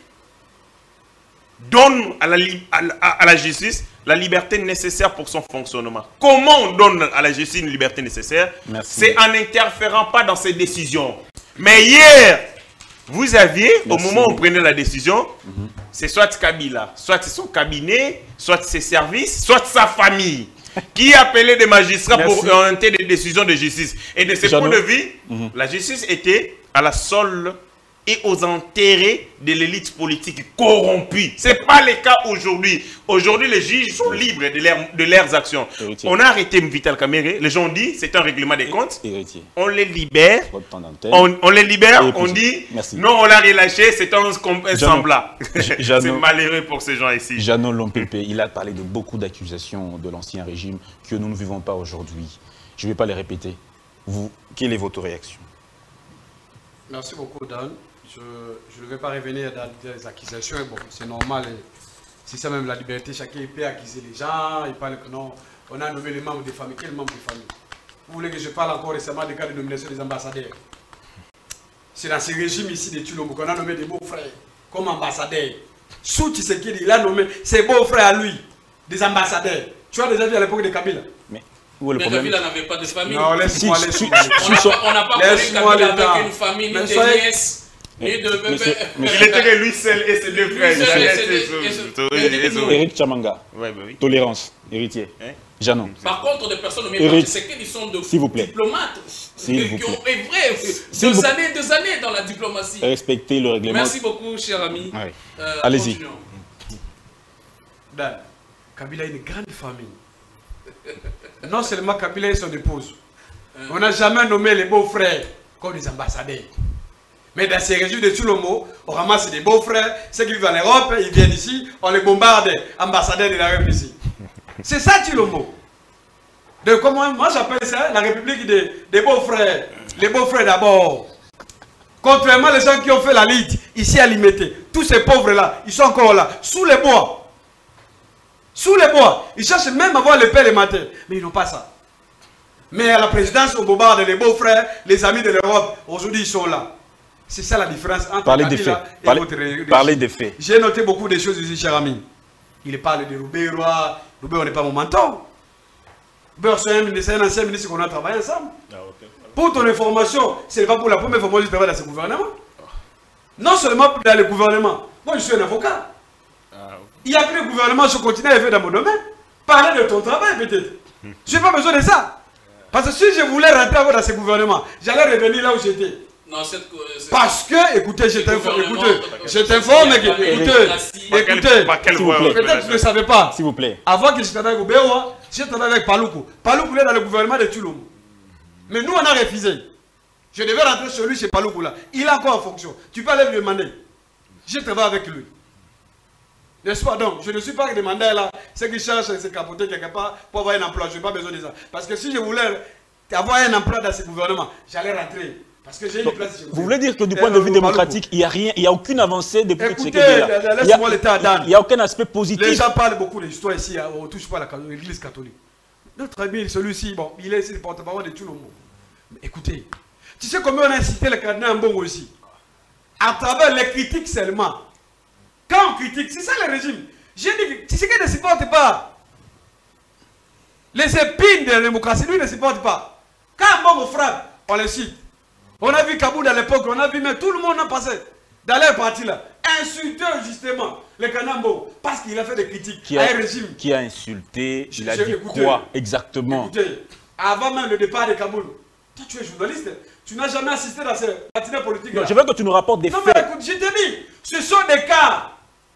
donne à la, li- à la- à la justice la liberté nécessaire pour son fonctionnement. Comment on donne à la justice une liberté nécessaire? Merci. C'est en n'interférant pas dans ses décisions. Mais hier, vous aviez, Merci. au moment où on prenait la décision, c'est soit Kabila, soit son cabinet, soit ses services, soit sa famille, qui appelait des magistrats Merci. pour orienter des décisions de justice. Et de ce Jeannot. point de vue, la justice était à la solde et aux intérêts de l'élite politique corrompue. Ce n'est pas le cas aujourd'hui. Aujourd'hui, les juges sont libres de, leur- de leurs actions. Héritier. On a arrêté Vital Kamere. Les gens ont dit c'est un règlement des comptes. Héritier. On les libère. Votre temps d'antenne. On, on les libère. Et On puis- dit Merci. non, on l'a relâché. C'est un, com- un Jeannot. semblant. J- C'est Jeannot. malheureux pour ces gens ici. Jeannot Lompépé, il a parlé de beaucoup d'accusations de l'ancien régime que nous ne vivons pas aujourd'hui. Je ne vais pas les répéter. Vous, quelle est votre réaction? Merci beaucoup, Dan. Je, je ne vais pas revenir dans les accusations. Bon, c'est normal. C'est ça même la liberté. Chacun peut accuser les gens. Il parle que non, on a nommé les membres des familles. Quels membres des familles? Vous voulez que je parle encore récemment des cas de nomination des ambassadeurs? C'est dans ce régime ici de Tulombo qu'on a nommé des beaux-frères comme ambassadeurs. Sous Tshisekedi, il a nommé ses beaux-frères à lui, des ambassadeurs. Tu as déjà vu à l'époque de Kabila? Mais où est le Mais problème? Kabila n'avait pas de famille. Non, laisse-moi, Si, laisse-moi. si, On n'a si- pas- on n'a pas connu Laisse-moi Kabila le temps. avec une famille, ni Mais de soyez- nièces, ni de Mais c'est- mais Il était que lui seul et ses deux frères. seul et Jeannette ses et deux- son- et son- son- et et des- son- Éric Chamanga, Ouais, bah oui. tolérance, héritier. Hein? Jeannot. Par contre, des personnes nommées Eric, par Tshisekedi sont de s'il vous plaît. diplomates. S'il vous qui plaît. ont œuvré S'il deux vous- années, deux années dans la diplomatie. Respectez le règlement. Merci beaucoup, cher ami. Ouais. Euh, Allez-y. continuons. Dan, Kabila a une grande famille. Non seulement Kabila et son épouse. On n'a jamais nommé les beaux-frères comme des ambassadeurs. Mais dans ces régions de Tulombo, on ramasse des beaux-frères, ceux qui vivent en Europe, ils viennent ici, on les bombarde, ambassadeurs de la République ici. C'est ça Tulombo. De comment, moi j'appelle ça la République des, des beaux-frères. Les beaux-frères d'abord. Contrairement aux gens qui ont fait la lutte ici à Limité, tous ces pauvres-là, ils sont encore là, sous les bois. Sous les bois. Ils cherchent même à voir le père le matin. Mais ils n'ont pas ça. Mais à la présidence, on bombarde les beaux-frères, les amis de l'Europe. Aujourd'hui, ils sont là. C'est ça la différence entre Parlez des Kabila faits. et Parlez, votre régime. parlez des faits. J'ai noté beaucoup de choses ici, cher ami. Il parle de Roubaix, Roi. Roubaix, on n'est pas mon mentor. Roubaix, c'est un ministre, c'est un ancien ministre qu'on a travaillé ensemble. Pour ton information, ce n'est pas pour la première fois que je travaille dans ce gouvernement. Non seulement dans le gouvernement. Moi, je suis un avocat. Il n'y a plus de gouvernement sur le continent et fait dans mon domaine. Parlez de ton travail, peut-être. Je n'ai pas besoin de ça. Parce que si je voulais rentrer dans ce gouvernement, j'allais revenir là où j'étais. Non, cette, cette- Parce que, écoutez, je t'informe, gouvernement, écoutez, euh, je t'informe, il y a pas de écoutez, démocratie. Par quelle- écoutez, par quelle S'il vous voie plaît. on fait peut-être la que tu ne savais pas. S'il vous plaît. Avant que je travaille avec Obewa, j'ai travaillé avec Paloukou. Paloukou est dans le gouvernement de Tulombo. Mais nous, on a refusé. Je devais rentrer chez lui, chez Paloukou là. Il est encore en fonction. Tu peux aller lui demander. J'ai travaillé avec lui. N'est-ce pas? Donc, je ne suis pas demandé là, ceux qui cherchent à se capoter quelque part pour avoir un emploi. Je n'ai pas besoin de ça. Parce que si je voulais avoir un emploi dans ce gouvernement, j'allais rentrer. Parce que j'ai une place chez Vous voulez dire que du point de vue démocratique, il n'y a rien, il n'y a aucune avancée depuis que Écoutez, Tshisekedi est là. Il y a- laisse-moi l'état d'âme. Il n'y a aucun aspect Les positif. gens parlent beaucoup d'histoire ici, hein, on ne touche pas à l'église catholique. Notre ami, celui-ci, bon, il est ici le porte-parole de tout le monde. Mais écoutez, tu sais combien on a incité le cardinal Mbongo ici? à travers les critiques seulement. Quand on critique, c'est ça le régime. J'ai dit que Tshisekedi ne supporte pas les épines de la démocratie, lui ne supporte pas. Quand Mbongo frappe, on le cite. On a vu Kaboul à l'époque, on a vu, mais tout le monde a passé dans leur parti là. Insulter justement le Kanambo parce qu'il a fait des critiques qui à a, un régime. Qui a insulté, il a Je, dit écoutez, quoi exactement? Écoutez, avant même le départ de Kaboul, toi tu es journaliste, tu n'as jamais assisté dans ces matinées politiques là. Non, je veux que tu nous rapportes des non, faits. mais écoute, je te dis, ce sont des cas.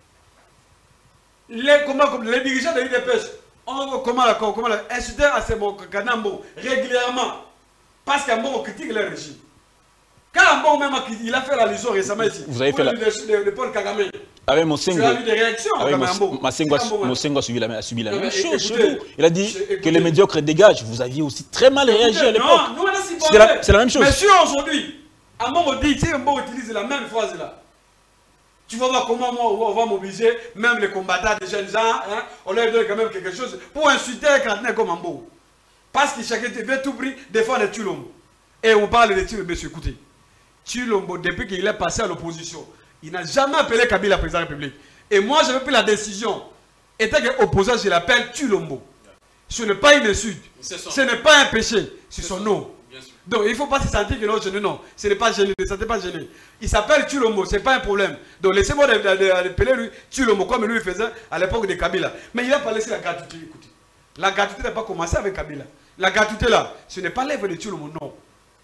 Les, comment, comme les dirigeants de l'U D P S, on comment la comment la insulter à ces Kanambo régulièrement parce qu'Ambo critique le régime. Quand Ambo même il a fait la leçon récemment ici, vous avez fait la de, de, de Paul Kagame. Avec Mosengo, tu as vu des réactions avec Ambo. Mosengo a subi la, a subi la non, même mais, chose écoutez, chez vous. Il a dit écoutez, que les médiocres dégagent. Vous aviez aussi très mal réagi à l'époque. Non, nous on a si C'est la, la même chose. Mais si aujourd'hui, Ambo dit, si Ambo utilise la même phrase là, tu vas voir comment moi, on va mobiliser même les combattants des jeunes gens, hein, on leur donne quand même quelque chose pour insulter un candidat comme Ambo. Parce que chacun veut tout prix défendre Tulombo. Et on parle de Tulombo, monsieur, écoutez. Tulombo, depuis qu'il est passé à l'opposition, il n'a jamais appelé Kabila président de la République. Et moi, j'avais pris la décision. Étant qu'opposant, je l'appelle Tulombo. Ce n'est pas une insulte. Ce n'est pas un péché. C'est son nom. Donc il ne faut pas se sentir que non, je, non, ce n'est pas gêné, ne sentez pas gêné. Il s'appelle Tulombo, ce n'est pas un problème. Donc laissez-moi appeler lui Tulombo comme lui faisait à l'époque de Kabila. Mais il n'a pas laissé la gratuité, écoutez. La gratuité n'a pas commencé avec Kabila. La gratuité là, ce n'est pas l'œuvre de Tulombo, non.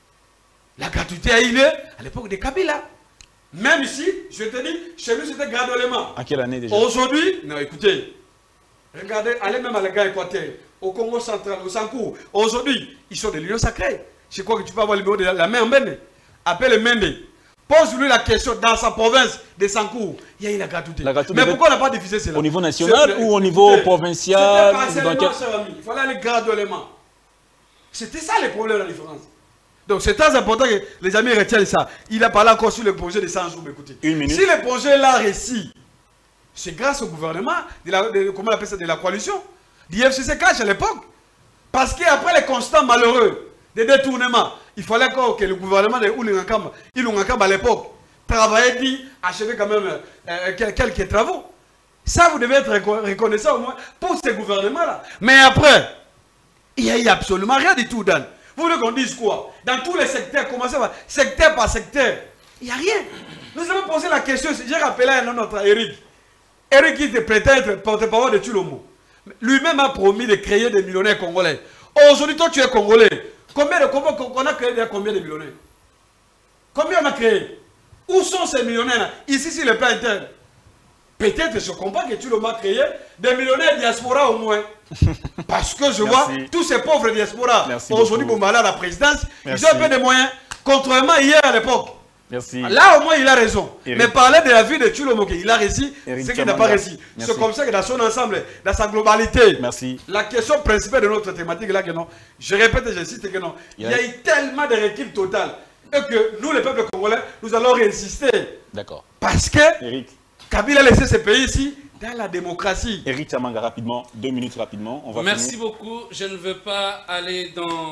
La gratuité a eu lieu à l'époque de Kabila. Même ici, je te dis, chez nous c'était graduellement. À quelle année déjà? Aujourd'hui, non écoutez, regardez, allez même à la Gare Équateur, au Congo central, au Sankou. Aujourd'hui, ils sont des lions sacrés. Je crois que tu peux avoir le numéro de la, la main en Mende. Appelle Mende. Pose-lui la question dans sa province de Sankou. Il y a eu la gratuité. La gratuité. Mais pourquoi on n'a pas diffusé cela? Au niveau national ou au niveau provincial? C'était partiellement, cher ami. Il fallait aller graduellement. C'était ça le problème, la différence. Donc c'est très important que les amis retiennent ça. Il a parlé encore sur le projet de cent jours. Écoutez, une minute. Si le projet là réussi, c'est grâce au gouvernement, de la, de, comment on appelle ça, de la coalition, du F C C cache à l'époque. Parce qu'après les constants malheureux des détournements, il fallait encore que le gouvernement de Oulingakam, Ilungakam à l'époque, travaillait, dit, achever quand même euh, quelques travaux. Ça, vous devez être reconnaissant au moins pour ces gouvernements-là. Mais après, il n'y a eu absolument rien du tout, Dan. Vous voulez qu'on dise quoi? Dans tous les secteurs, commencez par secteur par secteur. Il n'y a rien. Nous avons posé la question, j'ai rappelé à notre Eric. Eric qui était peut-être porte-parole de Tulombo. Lui-même a promis de créer des millionnaires congolais. Aujourd'hui, toi tu es congolais. Combien de Congolais on a créé combien de millionnaires? Combien on a créé? Où sont ces millionnaires? Ici, sur le plan interne. Peut-être je comprends que Tulombo a créé des millionnaires diaspora au moins. Parce que je vois tous ces pauvres diaspora. Aujourd'hui, Boumala à la présidence, Merci. Ils ont un peu de moyens. Contrairement hier à l'époque. Merci. Là au moins il a raison. Eric. Mais parler de la vie de Tulombo, il a réussi, c'est qu'il n'a pas réussi. C'est comme ça que dans son ensemble, dans sa globalité, Merci. La question principale de notre thématique là, que non, je répète et j'insiste que non, il y a eu tellement de recul total et que nous, les peuples congolais, nous allons réinsister. D'accord. Parce que Eric. Kabila a laissé ce pays ici dans la démocratie. Eric Tchamanga, rapidement, deux minutes rapidement. On va Merci finir. beaucoup. Je ne veux pas aller dans,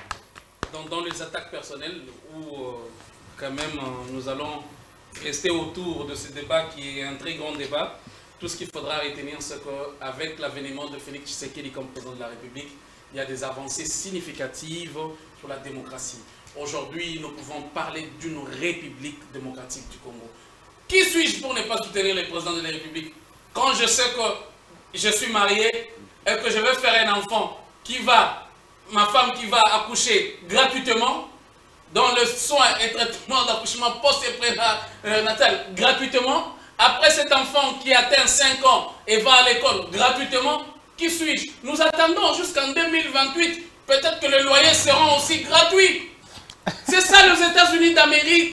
dans, dans les attaques personnelles où euh, quand même euh, nous allons rester autour de ce débat qui est un très grand débat. Tout ce qu'il faudra retenir, c'est qu'avec l'avènement de Félix Tshisekedi comme président de la République, il y a des avancées significatives sur la démocratie. Aujourd'hui, nous pouvons parler d'une république démocratique du Congo. Qui suis-je pour ne pas soutenir le président de la République? Quand je sais que je suis marié et que je vais faire un enfant qui va, ma femme qui va accoucher gratuitement, dans le soin et traitement d'accouchement post et prénatal gratuitement, après cet enfant qui atteint cinq ans et va à l'école gratuitement, qui suis-je? Nous attendons jusqu'en deux mille vingt-huit, peut-être que les loyers seront aussi gratuits. C'est ça les États-Unis d'Amérique,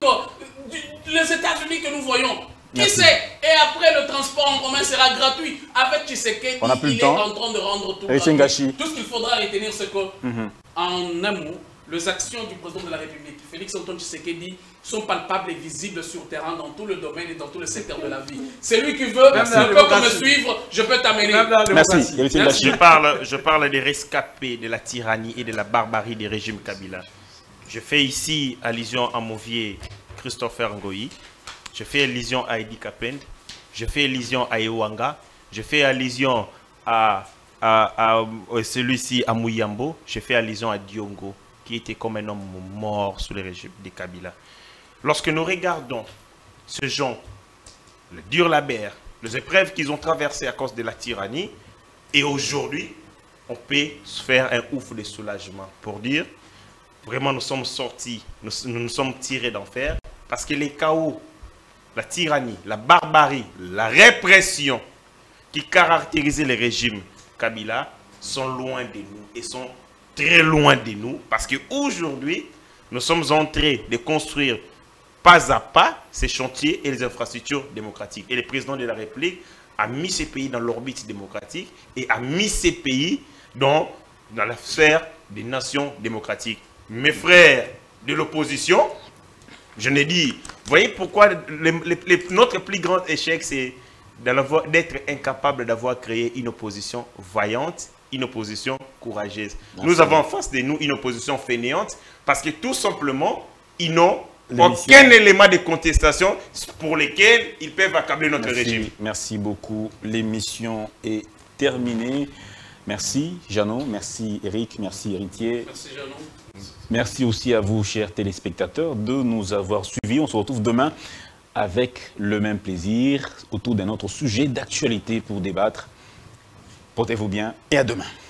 les États-Unis que nous voyons. Qui Merci. Sait? Et après, le transport en commun sera gratuit. Avec Tshisekedi, il est temps. En train de rendre tout gratuit. Tout ce qu'il faudra retenir, c'est que, mm-hmm. en un mot, les actions du président de la République, Félix Antoine Tshisekedi, sont palpables et visibles sur terrain dans tout le domaine et dans tous les secteurs de la vie. C'est lui qui veut, tu peux me suivre, je peux t'amener. Merci. Merci. Je parle, je parle des rescapés de la tyrannie et de la barbarie des régimes Kabila. Je fais ici allusion à mon vieux Christopher Ngoyi, je fais allusion à Idi Kapend, je fais allusion à Ewanga, je fais allusion à, à, à celui-ci à Mouyambo, je fais allusion à Diongo, qui était comme un homme mort sous le régime de Kabila. Lorsque nous regardons ce gens, le dur labeur, les épreuves qu'ils ont traversées à cause de la tyrannie, et aujourd'hui, on peut se faire un ouf de soulagement pour dire, vraiment nous sommes sortis, nous nous, nous sommes tirés d'enfer, parce que les chaos, la tyrannie, la barbarie, la répression qui caractérisaient le régime Kabila sont loin de nous et sont très loin de nous, parce qu'aujourd'hui, nous sommes en train de construire pas à pas ces chantiers et les infrastructures démocratiques. Et le président de la République a mis ces pays dans l'orbite démocratique et a mis ces pays dans, dans la sphère des nations démocratiques. Mes frères de l'opposition, je l'ai dit, vous voyez pourquoi le, le, le, notre plus grand échec, c'est d'être incapable d'avoir créé une opposition vaillante, une opposition courageuse. Merci. Nous avons en face de nous une opposition fainéante parce que tout simplement, ils n'ont aucun élément de contestation pour lesquels ils peuvent accabler notre Merci. régime. Merci beaucoup. L'émission est terminée. Merci Jeannot, merci Eric, merci Héritier. Merci Jeannot. Merci aussi à vous, chers téléspectateurs, de nous avoir suivis. On se retrouve demain avec le même plaisir autour d'un autre sujet d'actualité pour débattre. Portez-vous bien et à demain.